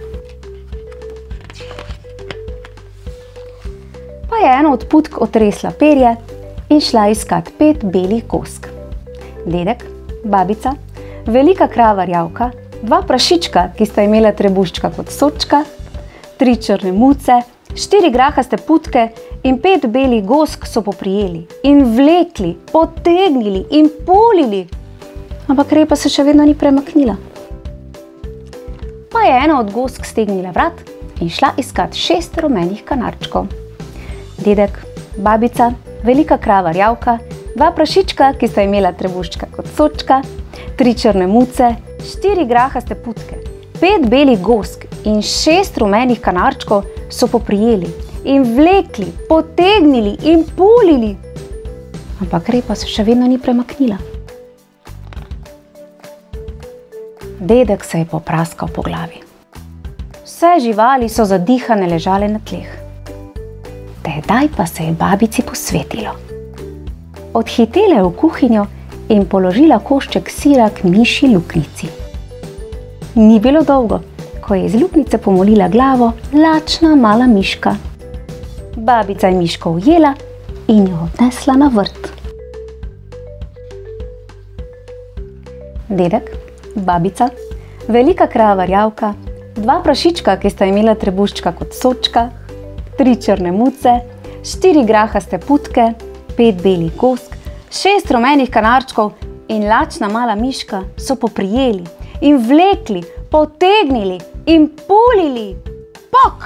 Pa je ena od putk otresla perje in šla iskat 5 belih gosk. Dedek, babica, velika krava Rjavka, 2 prašička, ki sta imela trebuščka kot sočka, 3 črne muce, 4 grahaste putke in 5 belih gosk so poprijeli in vlekli, potegnili in pulili. Ampak repa se še vedno ni premaknila. Pa je ena od gosk stegnila vrat in šla iskat 6 rumenih kanarčkov. Dedek, babica, velika krava Rjavka, 2 prašička, ki sta imela trebuščka kot sočka, 3 črne muce, 4 grahaste putke, 5 belih gosk in 6 rumenih kanarčkov so poprijeli in vlekli, potegnili in pulili. Ampak repa se še vedno ni premaknila. Dedek se je popraskal po glavi. Vse živali so zadihane ležale na tleh. Tedaj pa se je babici posvetilo. Odhitela je v kuhinjo in položila košček sira k mišji luknjici. Ni bilo dolgo, ko je iz luknjice pomolila glavo lačna mala miška. Babica je miško ujela in jo odnesla na vrt. Dedek, babica, velika krava Rjavka, 2 prašička, ki sta imela trebuščka kot sočka, 3 črne muce, 4 grahaste putke, 5 belih gosk, 6 rumenih kanarčkov in lačna mala miška so poprijeli in vlekli, potegnili in pulili. Pok!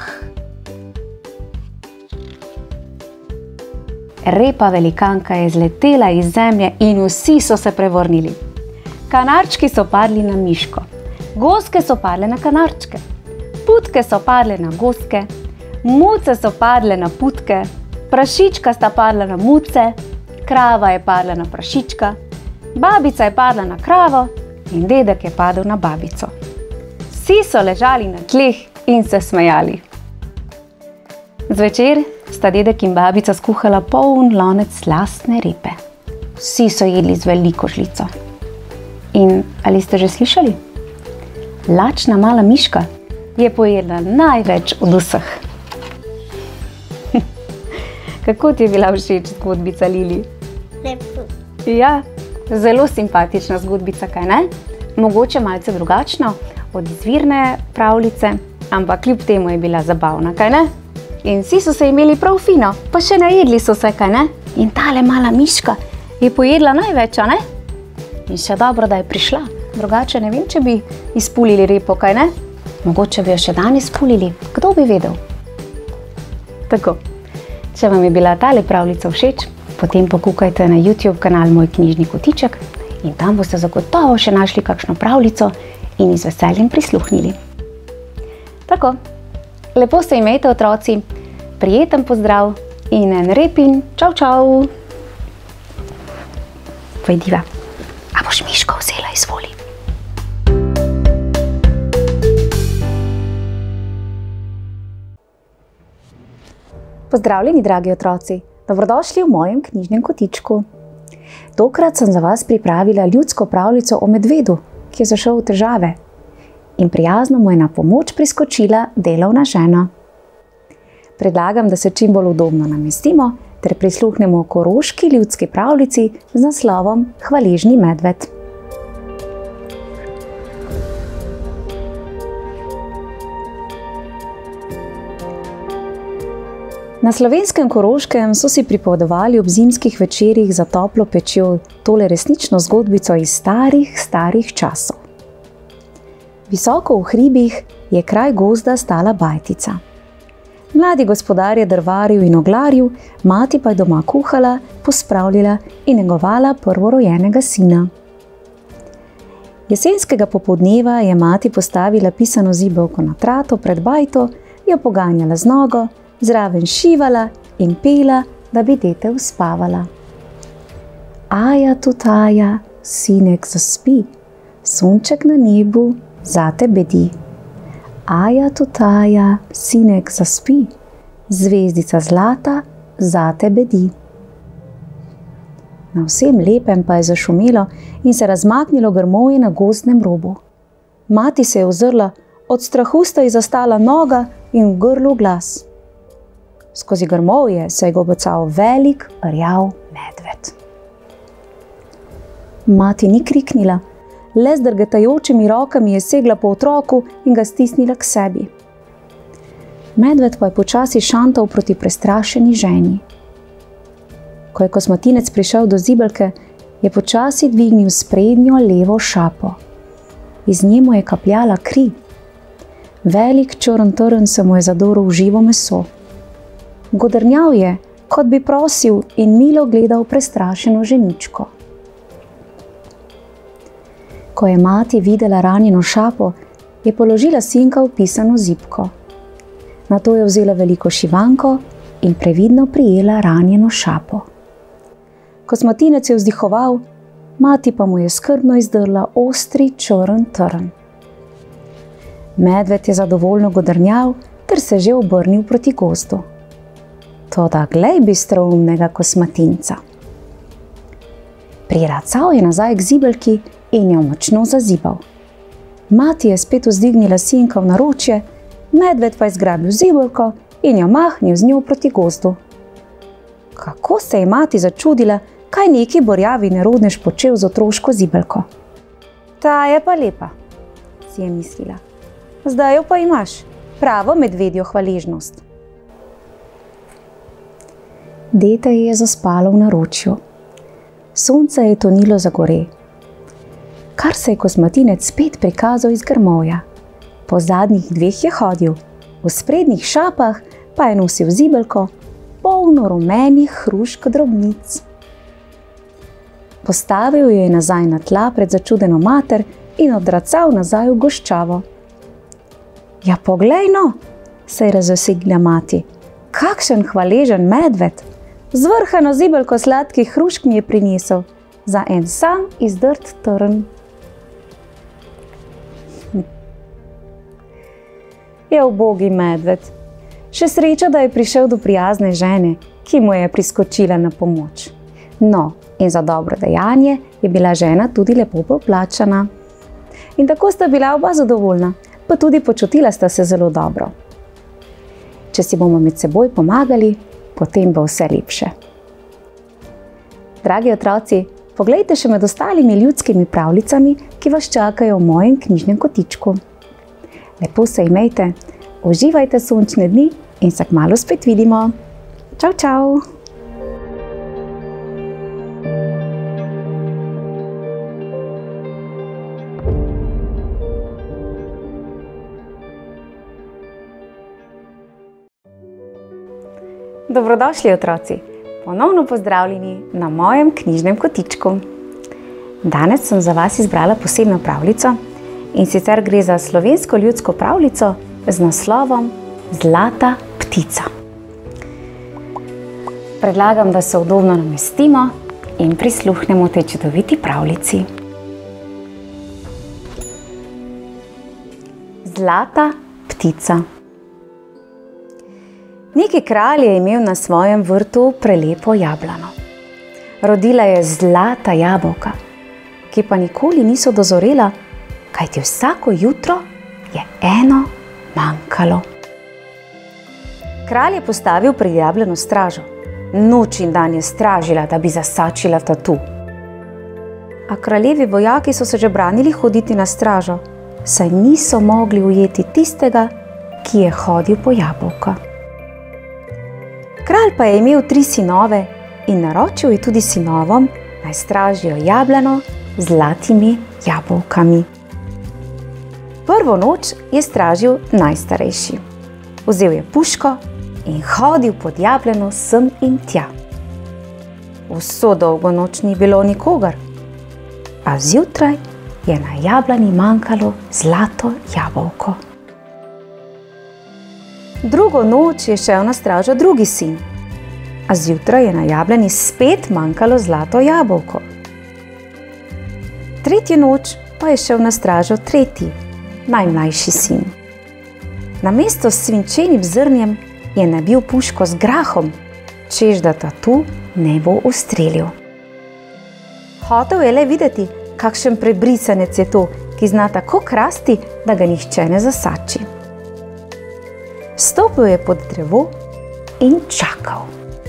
Repa velikanka je zletela iz zemlje in vsi so se prevrnili. Kanarčki so padli na miško, goske so padle na kanarčke, putke so padle na goske, muce so padle na putke, prašička sta padla na muce, krava je padla na prašička, babica je padla na kravo in dedek je padel na babico. Vsi so ležali na tleh in se smejali. Zvečer sta dedek in babica skuhala poln lonec slastne repe. Vsi so jedli z veliko žlico. In ali ste že slišali? Lačna mala miška je pojedla največ od vseh. Kako ti je bila všeč zgodbica, Lili? Lepo. Ja, zelo simpatična zgodbica, kaj ne? Mogoče malce drugačna od izvirne pravljice, ampak kljub temu je bila zabavna, kaj ne? In vsi so se imeli prav fino, pa še najedli so se, kaj ne? In tale mala miška je pojedla največ, a ne? In še dobro, da je prišla, drugače ne vem, če bi izpulili repo, kaj ne? Mogoče bi jo še danes pulili, kdo bi vedel? Tako, če vam je bila tale pravljica všeč, potem pokukajte na YouTube kanal Moj knjižni kotiček in tam boste zagotovo še našli kakšno pravljico in ji z veseljem prisluhnili. Tako, lepo se imejte, otroci, prijeten pozdrav in en repin čau čau. Pojdiva. A boš miško vzela, izvoli. Pozdravljeni, dragi otroci, dobrodošli v mojem knjižnem kotičku. Tokrat sem za vas pripravila ljudsko pravljico o medvedu, ki je zašel v težave in prijazno mu je na pomoč priskočila delovna žena. Predlagam, da se čim bolj udobno namestimo ter prisluhnemo koroški ljudski pravljici z naslovom Hvaležni medved. Na slovenskem Koroškem so si pripovedovali ob zimskih večerih za toplo pečjo tole resnično zgodbico iz starih časov. Visoko v hribih je kraj gozda stala bajtica. Mladi gospodar je drvaril in oglaril, mati pa je doma kuhala, pospravljala in negovala prvorojenega sina. Jesenskega popoldneva je mati postavila pisano zibelko na trato pred bajto, jo poganjala z nogo, zraven šivala in pela, da bi dete uspavala. Aja tutaja, sinek zaspi, sonček na nebu zate bedi. Aja tutaja, sinek zaspi, zvezdica zlata zate bedi. Na vsem lepem pa je zašumelo in se razmaknilo grmovje na gozdnem robu. Mati se je ozrla, od strahu sta ji zastala noga in v grlu glas. Skozi grmovje se je gobecal velik rjav medved. Mati ni kriknila, le z drgetajočimi rokami je segla po otroku in ga stisnila k sebi. Medved pa je počasi šantal proti prestrašeni ženi. Ko je kosmatinec prišel do zibelke, je počasi dvignil sprednjo levo šapo. Iz nje mu je kapljala kri. Velik črn trn se mu je zadoril v živo meso. Godrnjal je, kot bi prosil, in milo gledal prestrašeno ženičko. Ko je mati videla ranjeno šapo, je položila sinka v pisano zibko. Nato je vzela veliko šivanko in previdno prijela ranjeno šapo. Kosmatinec je vzdihoval, mati pa mu je skrbno izdrla ostri črn trn. Medved je zadovoljno godrnjal ter se že obrnil proti gozdu. Toda glej bistroumnega kosmatinca. Priracal je nazaj k zibelki in jo močno zazibal. Mati je spet vzdignila sinka v naročje, medved pa je zgrabil zibelko in jo mahnil z njo proti gozdu. Kako se je mati začudila, kaj neki borjavi nerodnež počel z otroško zibelko. Ta je pa lepa, si je mislila. Zdaj jo pa imaš, pravo medvedjo hvaležnost. Dete je zaspalo v naročju. Sonce je tonilo za gore. Kar se je kosmatinec spet prikazal iz grmovja. Po zadnjih dveh je hodil, v sprednjih šapah pa je nosil zibelko, polno rumenih hrušk drobnic. Postavil jo je nazaj na tla pred začudeno mater in odracal nazaj v goščavo. Ja, poglej no, se je razveselila mati. Kakšen hvaležen medved! Zvrhano zibelko sladkih hrušk mi je prinesel, za en sam izdrt trn. Je ubogi medved. Še sreča, da je prišel do prijazne žene, ki mu je priskočila na pomoč. No, in za dobro dejanje je bila žena tudi lepo poplačana. In tako sta bila oba zadovoljna, pa tudi počutila sta se zelo dobro. Če si bomo med seboj pomagali, potem bo vse lepše. Dragi otroci, poglejte še med ostalimi ljudskimi pravljicami, ki vas čakajo v mojem knjižnem kotičku. Lepo se imejte, uživajte sončne dni in se kmalu spet vidimo. Čau, čau! Dobrodošli, otroci! Ponovno pozdravljeni na mojem knjižnem kotičku. Danes sem za vas izbrala posebno pravljico, in sicer gre za slovensko ljudsko pravljico z naslovom Zlata ptica. Predlagam, da se udobno namestimo in prisluhnemo tej čudoviti pravljici. Zlata ptica. Neki kralj je imel na svojem vrtu prelepo jablano. Rodila je zlata jabolka, ki pa nikoli niso dozorela, kajti vsako jutro je eno manjkalo. Kralj je postavil pred jablano stražo. Noč in dan je stražila, da bi zasačila tatu. A kraljevi vojaki so se že branili hoditi na stražo, saj niso mogli ujeti tistega, ki je hodil po jabolka. Kralj pa je imel 3 sinove in naročil je tudi sinovom, naj stražijo jablano z zlatimi jabolkami. Prvo noč je stražil najstarejši. Vzel je puško in hodil pod jablano sem in tja. Vso dolgo noč ni bilo nikogar, a zjutraj je na jablani manjkalo zlato jabolko. Drugo noč je šel na stražo drugi sin, a zjutraj je na jablani spet manjkalo zlato jabolko. Tretjo noč pa je šel na stražo tretji, najmlajši sin. Namesto s svinčenim zrnjem je nabil puško z grahom, češ da tatu ne bo ustrelil. Hotel je le videti, kakšen prebrisanec je to, ki zna tako krasti, da ga nihče ne zasači. Stopil je pod drevo in čakal.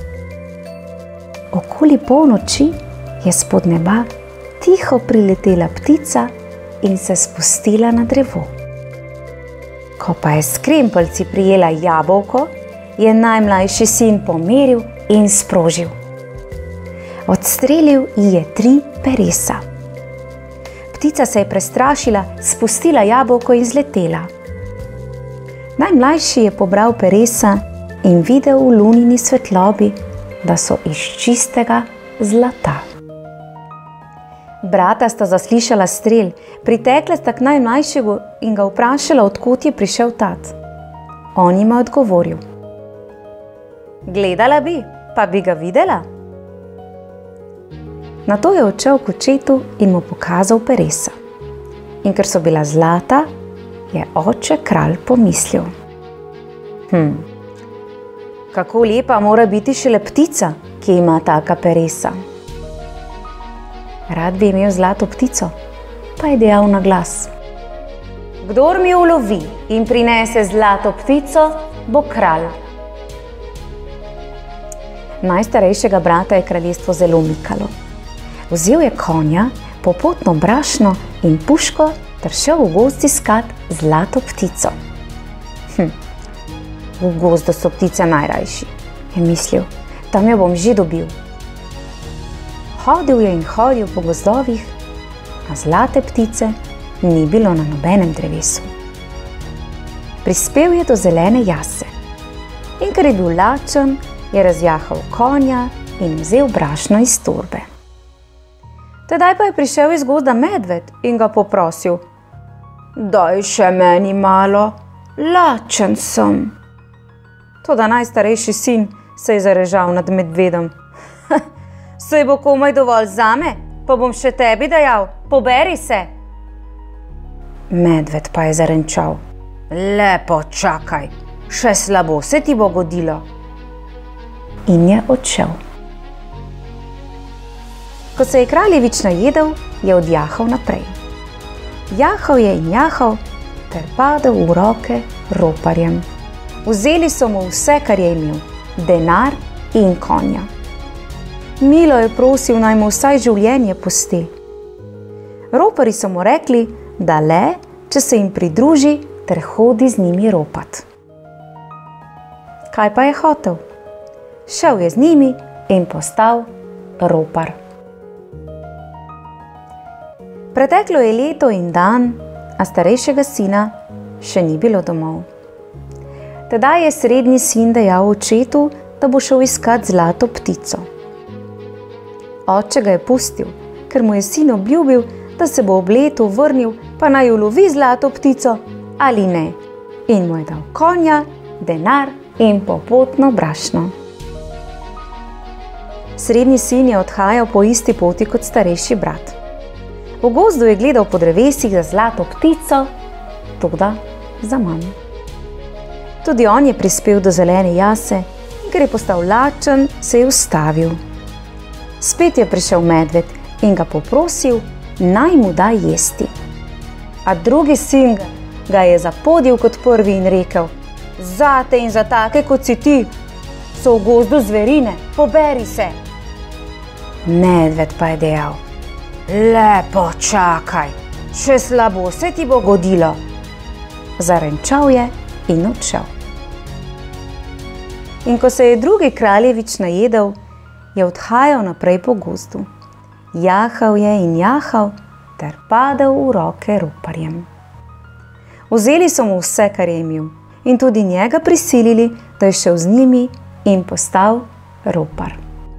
Okoli polnoči je spod neba tiho priletela ptica in se spustila na drevo. Ko pa je s krempeljci prijela jabolko, je najmlajši sin pomeril in sprožil. Odstrelil ji je 3 peresa. Ptica se je prestrašila, spustila jabolko in zletela. Najmlajši je pobral peresa in videl v lunini svetlobi, da so iz čistega zlata. Brata sta zaslišala strel, pritekla sta k najmlajšemu in ga vprašala, odkot je prišel tat. On jima je odgovoril: Gledala bi, pa bi ga videla. Nato je odšel k očetu in mu pokazal peresa. In ker so bila zlata, je oče kralj pomislil: Kako lepa mora biti šele ptica, ki ima taka peresa. Rad bi imel zlato ptico, pa je dejal na glas: Kdor mi ulovi in prinese zlato ptico, bo kralj. Najstarejšega brata je kraljestvo zelo mikalo. Vzel je konja, popotno brašno in puško ter šel v gozd iskat zlato ptico. V gozdu so ptice najrajši, je mislil, tam jo bom že dobil. Hodil je in hodil po gozdovih, a zlate ptice ni bilo na nobenem drevesu. Prispel je do zelene jase in ker je bil lačen, je razjahal konja in vzel brašno iz torbe. Tedaj pa je prišel iz gozda medved in ga poprosil: Daj še meni malo, lačen sem. Toda najstarejši sin se je zarežal nad medvedom. Saj bo komaj dovolj zame, pa bom še tebi dajal, poberi se. Medved pa je zarenčal: Lepo čakaj, še slabo se ti bo godilo. In je odšel. Ko se je kraljevič najedel, je odjahal naprej. Jahal je in jahal ter padel v roke roparjem. Vzeli so mu vse, kar je imel, denar in konja. Milo je prosil, naj mu vsaj življenje pusti. Roparji so mu rekli, da le, če se jim pridruži ter hodi z njimi ropat. Kaj pa je hotel? Šel je z njimi in postal ropar. Preteklo je leto in dan, a starejšega sina še ni bilo domov. Tedaj je srednji sin dejal očetu, da bo šel iskat zlato ptico. Oče ga je pustil, ker mu je sin obljubil, da se bo ob letu vrnil, pa naj ulovi zlato ptico ali ne, in mu je dal konja, denar in popotno brašno. Srednji sin je odhajal po isti poti kot starejši brat. V gozdu je gledal po drevesih za zlato ptico, toda zaman. Tudi on je prispel do zelene jase in ker je postal lačen, se je ustavil. Spet je prišel medved in ga poprosil, naj mu da jesti. A drugi sin ga je zapodil kot prvi in rekel: Zate in za take kot si ti so v gozdu zverine, poberi se. Medved pa je dejal: Lepo čakaj, še slabo se ti bo godilo. Zarenčal je in odšel. In ko se je drugi kraljevič najedel, je odhajal naprej po gozdu. Jahal je in jahal ter padel v roke roparjem. Vzeli so mu vse, kar je imel, in tudi njega prisilili, da je šel z njimi in postal ropar.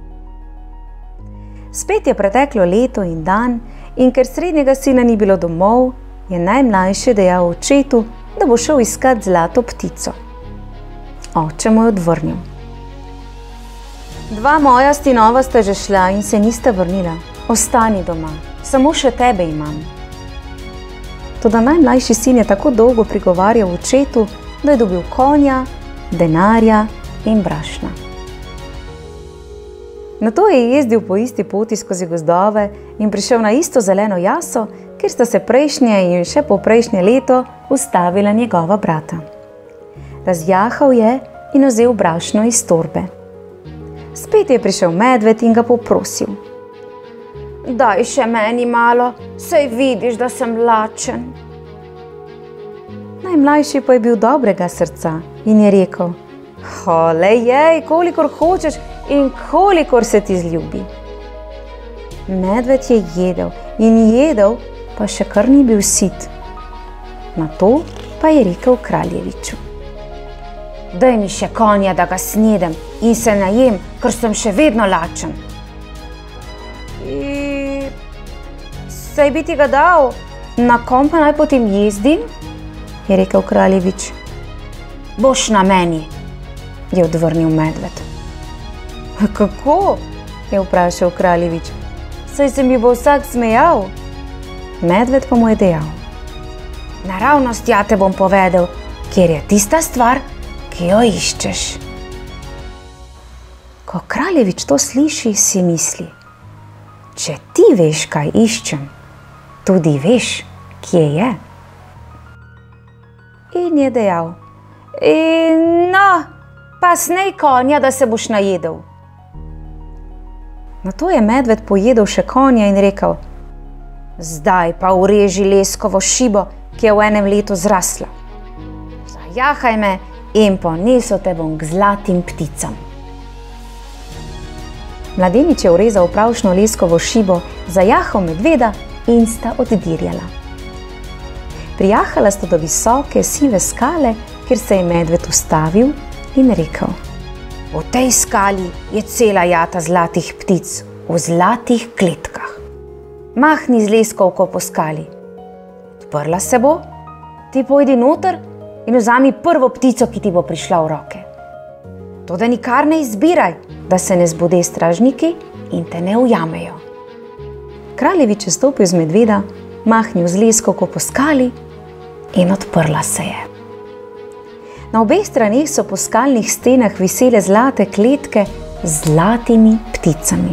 Spet je preteklo leto in dan in ker srednjega sina ni bilo domov, je najmlajši dejal očetu, da bo šel iskat zlato ptico. Oče mu je odvrnil: 2 moja sinova sta že šla in se nista vrnila. Ostani doma, samo še tebe imam. Toda najmlajši sin je tako dolgo prigovarjal očetu, da je dobil konja, denarja in brašna. Nato je jezdil po isti poti skozi gozdove in prišel na isto zeleno jaso, kjer sta se prejšnje in še poprejšnje leto ustavila njegova brata. Razjahal je in vzel brašno iz torbe. Spet je prišel medved in ga poprosil: "Daj še meni malo, saj vidiš, da sem lačen." Najmlajši pa je bil dobrega srca in je rekel: "Lej jej, kolikor hočeš in kolikor se ti zljubi." Medved je jedel in jedel, pa še kar ni bil sit. Nato pa je rekel kraljeviču: "Daj mi še konja, da ga snedem in se najem, ker sem še vedno lačen." "Saj bi ti ga dal, na kom pa naj potem jezdim?" je rekel kraljevič. "Boš na meni," je odvrnil medved. "Kako?" je vprašal kraljevič. "Saj se mi bo vsak smejal." Medved pa mu je dejal: "Naravnost ja te bom povedal, kjer je tista stvar, ki jo iščeš." Ko kraljevič to sliši, si misli: "Če ti veš, kaj iščem, tudi veš, kje je." In je dejal: "No, pa snej konja, da se boš najedel." Nato je medved pojedel še konja in rekel: "Zdaj pa ureži leskovo šibo, ki je v enem letu zrasla. Zajahaj me in ponesel te bom k zlatim pticam." Mladenič je urezal pravšno leskovo šibo, zajahal medveda in sta oddirjala. Prijahala sta do visoke sive skale, kjer se je medved ustavil in rekel: "V tej skali je cela jata zlatih ptic v zlatih kletkah. Mahni z leskovko po skali. Odprla se bo, ti pojdi noter in vzami prvo ptico, ki ti bo prišla v roke. Toda nikar ne izbiraj, da se ne zbode stražniki in te ne ujamejo." Kraljevič je stopil z medveda, mahnil z leskovko po skali in odprla se je. Na obeh straneh so po skalnih stenah visele zlate kletke z zlatimi pticami.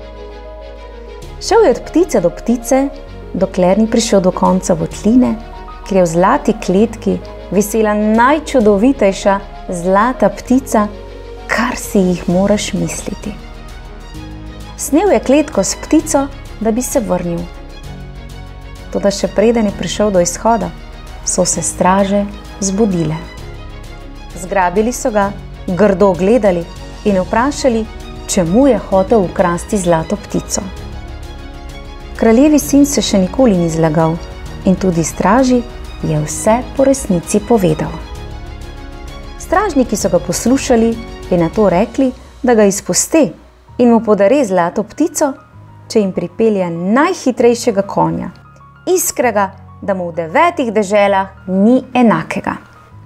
Šel je od ptice do ptice, dokler ni prišel do konca votline, kjer je v zlati kletki visela najčudovitejša zlata ptica, kar si jih moraš misliti. Snel je kletko s ptico, da bi se vrnil. Toda še preden je prišel do izhoda, so se straže zbudile. Zgrabili so ga, grdo gledali in vprašali, čemu je hotel ukrasti zlato ptico. Kraljevi sin se še nikoli ni zlagal in tudi straži je vse po resnici povedal. Stražniki so ga poslušali in nato rekli, da ga izpusti in mu podari zlato ptico, če jim pripelje najhitrejšega konja, iskrega, da mu v 9 deželah ni enakega.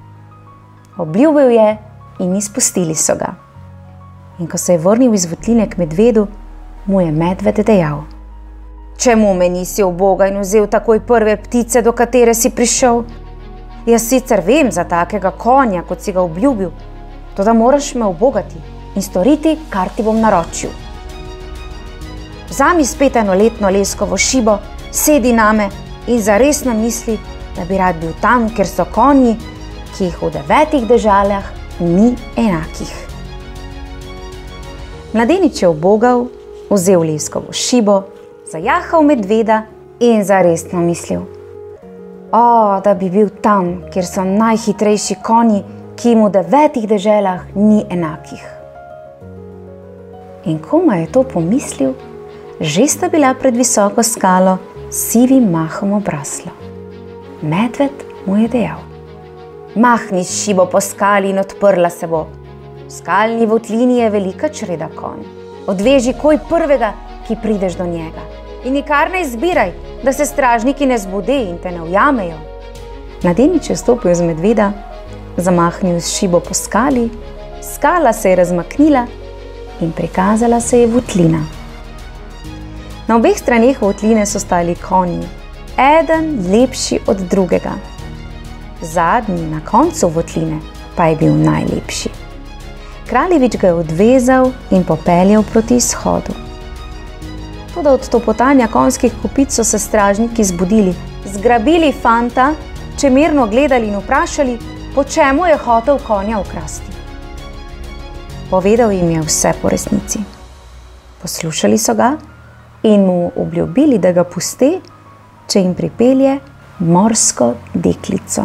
Obljubil je in izpustili so ga. In ko se je vrnil iz votline k medvedu, mu je medved dejal: "Čemu me nisi uboga in vzel takoj prve ptice, do katere si prišel? Jaz sicer vem za takega konja, kot si ga obljubil, toda moraš me ubogati in storiti, kar ti bom naročil. Vzami spet enoletno leskovo šibo, sedi name in zaresno misli, da bi rad bil tam, kjer so konji, ki jih v 9 deželah ni enakih." Mladenič je ubogal, vzel leskovo šibo, zajahal medveda in zaresno mislil: da bi bil tam, kjer so najhitrejši konji, ki jim v 9 deželah ni enakih." In komaj je to pomislil, že sta bila pred visoko skalo s sivim mahom obrasla. Medved mu je dejal: "Mahni s šibo po skali in odprla se bo. V skalni votlini je velika čreda konj. Odveži koj prvega, ki prideš do njega. In nikar ne izbiraj, da se stražniki ne zbude in te ne ujamejo." Mladenič je stopil z medveda, zamahnil s šibo po skali, skala se je razmaknila in prikazala se je votlina. Na obeh straneh votline so stali konji, eden lepši od drugega. Zadnji, na koncu votline, pa je bil najlepši. Kraljevič ga je odvezal in popeljal proti izhodu. Toda od topotanja konjskih kopic so se stražniki zbudili, zgrabili fanta, čemerno gledali in vprašali, po čemu je hotel konja ukrasti. Povedal jim je vse po resnici. Poslušali so ga in mu obljubili, da ga pusti, če jim pripelje morsko deklico.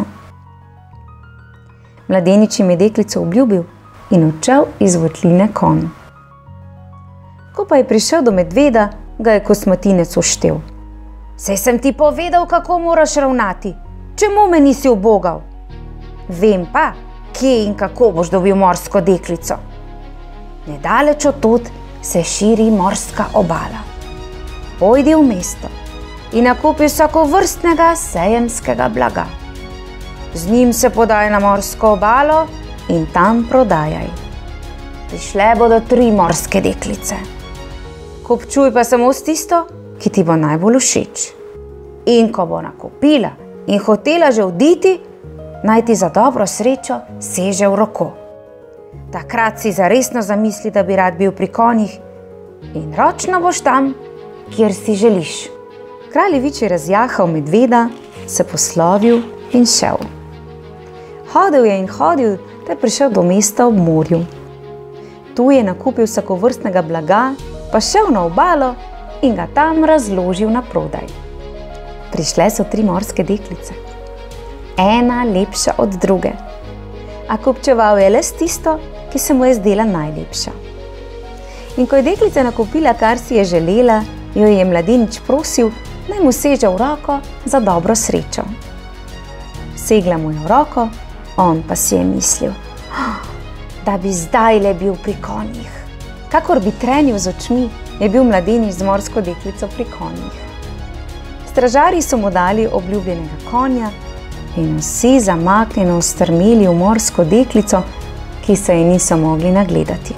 Mladenič jim je deklico obljubil in odšel iz votline konj. Ko pa je prišel do medveda, ga je kosmatinec uštel. Saj sem ti povedal, kako moraš ravnati. Čemu me nisi ubogal? Vem pa, kje in kako boš dobil morsko deklico. Nedaleč od tod se širi morska obala. Pojdi v mesto in nakupi vsakovrstnega sejemskega blaga. Z njim se podaj na morsko obalo in tam prodajaj. Prišle bodo 3 morske deklice. Kupčuj pa samo s tisto, ki ti bo najbolj všeč. In ko bo nakupila in hotela že oditi, naj ti za dobro srečo seže v roko. Takrat si zaresno zamisli, da bi rad bil pri konjih in ročno boš tam, kjer si želiš. Kraljevič je razjahal medveda, se poslovil in šel. Hodil je in hodil, da je prišel do mesta ob morju. Tu je nakupil vsakovrstnega blaga, pa šel na obalo in ga tam razložil na prodaj. Prišle so 3 morske deklice, ena lepša od druge, a kupčeval je le s tisto, ki se mu je zdela najlepša. In ko je deklica nakupila, kar si je želela, jo je mladenič prosil, naj mu seže v roko za dobro srečo. Segla mu je v roko, on pa si je mislil, da bi zdajle bil pri konjih. Kakor bi trenil z očmi, je bil mladenič z morsko deklico pri konjih. Stražarji so mu dali obljubljenega konja in vsi zamaknjeno strmeli v morsko deklico, ki se je niso mogli nagledati.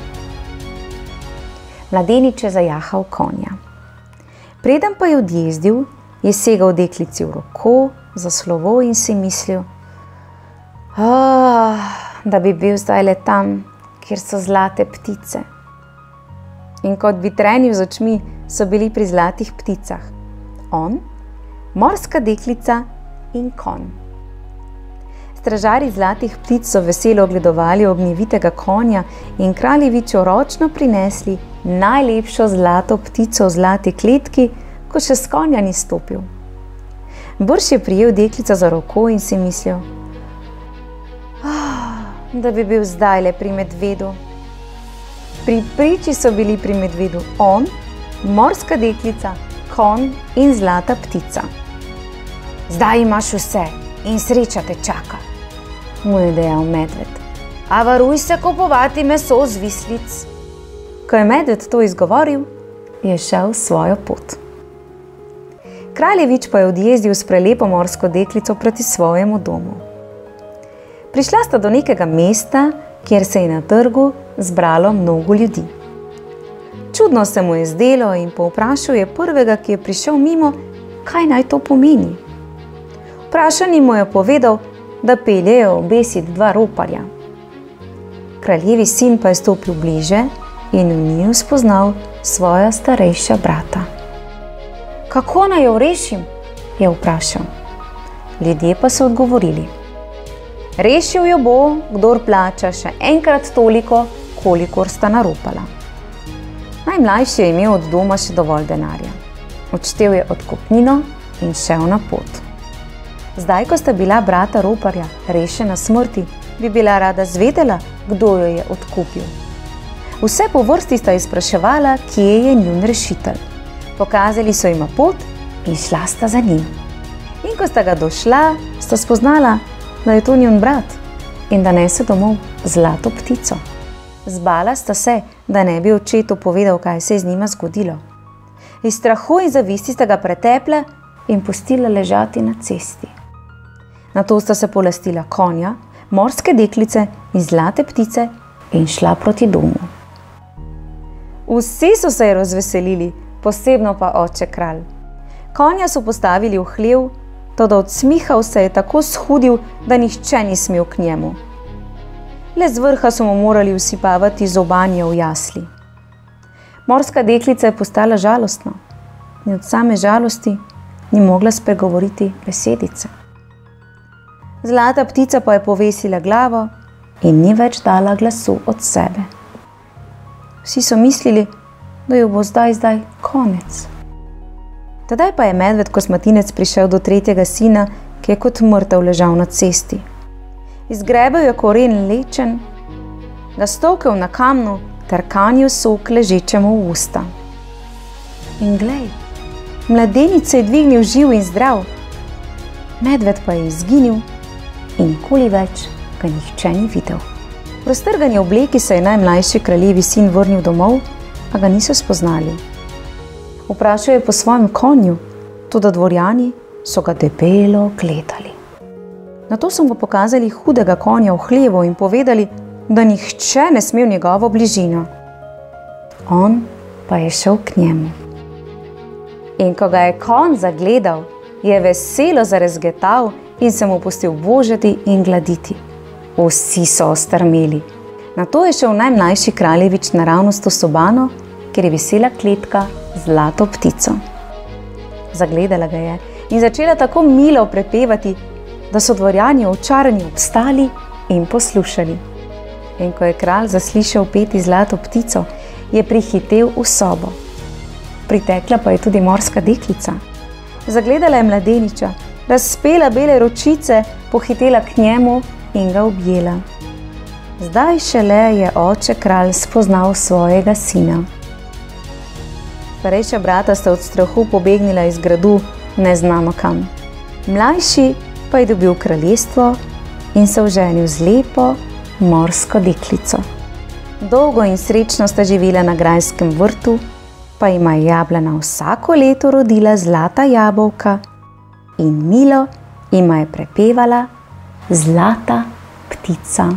Mladenič je zajahal konja. Preden pa je odjezdil, je segal deklici v roko za slovo in si mislil, da bi bil zdajle tam, kjer so zlate ptice. In kot bi trenil z očmi, so bili pri zlatih pticah. On, morska deklica in konj. Stražarji zlatih ptic so veselo ogledovali ognjevitega konja in kraljeviču ročno prinesli najlepšo zlato ptico v zlati kletki, ko še s konja ni stopil. Brž je prijel deklico za roko in si mislil, da bi bil zdajle pri medvedu. Pri priči so bili pri medvedu on, morska deklica, konj in zlata ptica. Zdaj imaš vse in sreča te čaka, mu je dejal medved. A varuj se kupovati meso z vislic. Ko je medved to izgovoril, je šel svojo pot. Kraljevič pa je odjezdil s prelepo morsko deklico proti svojemu domu. Prišla sta do nekega mesta, kjer se je na trgu zbralo mnogo ljudi. Čudno se mu je zdelo in povprašal je prvega, ki je prišel mimo, kaj naj to pomeni. Vprašani mu je povedal, da peljejo obesit 2 roparja. Kraljevi sin pa je stopil bliže in v njiju spoznal svoja starejša brata. Kako naj jo rešim? Je vprašal. Ljudje pa so odgovorili. Rešil jo bo, kdor plača še enkrat toliko, kolikor sta naropala. Najmlajši je imel od doma še dovolj denarja. Odštel je odkupnino in šel na pot. Zdaj, ko sta bila brata roparja rešena smrti, bi bila rada zvedela, kdo jo je odkupil. Vse po vrsti sta izpraševala, kje je njun rešitelj. Pokazali so jima pot in šla sta za njim. In ko sta ga došla, sta spoznala, da je to njun brat in da nese domov zlato ptico. Zbala sta se, da ne bi očetu povedal, kaj se je z njima zgodilo. Iz strahu in zavisti sta ga pretepla in pustila ležati na cesti. Nato sta se polastila konja, morske deklice in zlate ptice in šla proti domu. Vsi so se razveselili, posebno pa oče kralj. Konja so postavili v hlev toda odsmihal se je tako shudil, da nihče ni smel k njemu. Le z vrha so mu morali usipavati zobanje v jasli. Morska deklica je postala žalostna in od same žalosti ni mogla spregovoriti besedice. Zlata ptica pa je povesila glavo in ni več dala glasu od sebe. Vsi so mislili, da jo bo zdaj konec. Tedaj pa je medved kosmatinec prišel do tretjega sina, ki je kot mrtev ležal na cesti. Izgrebel je koren lečen, ga stolkel na kamnu ter kanil sok ležečemu v usta. In glej, mladenič se je dvignil živ in zdrav. Medved pa je izginil in nikoli več ga nihče ni videl. V raztrgani obleki se je najmlajši kraljevi sin vrnil domov, a ga niso spoznali. Vprašal je po svojem konju, toda dvorjani so ga debelo gledali. Nato so mu pokazali hudega konja v hlevu in povedali, da nihče ne sme v njegovo bližino. On pa je šel k njemu. In ko ga je konj zagledal, je veselo zarezgetal in se mu pustil božati in gladiti. Vsi so ostrmeli. Nato je šel najmlajši kraljevič naravnost v sobano, kjer je visela kletka z zlato ptico. Zagledala ga je in začela tako milo prepevati, da so dvorjani očarani obstali in poslušali. In ko je kralj zaslišal peti zlato ptico, je prihitel v sobo. Pritekla pa je tudi morska deklica. Zagledala je mladeniča, razpela bele ročice, pohitela k njemu in ga objela. Zdaj šele je oče kralj spoznal svojega sina. Starejša brata sta od strahu pobegnila iz gradu neznano kam. Mlajši pa je dobil kraljestvo in se oženil z lepo morsko deklico. Dolgo in srečno sta živela na grajskem vrtu, pa ima je jablana vsako leto rodila zlata jabolka in milo ima je prepevala zlata ptica.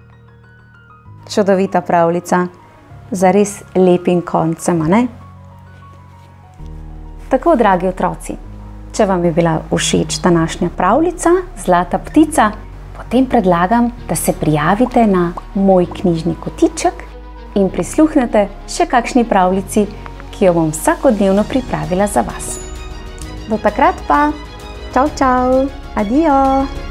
Čudovita pravljica, za res lepim koncem, a ne? Tako, dragi otroci, če vam je bila všeč današnja pravljica Zlata ptica, potem predlagam, da se prijavite na moj knjižni kotiček in prisluhnete še kakšni pravljici, ki jo bom vsakodnevno pripravila za vas. Do takrat pa, čau, čau, adijo!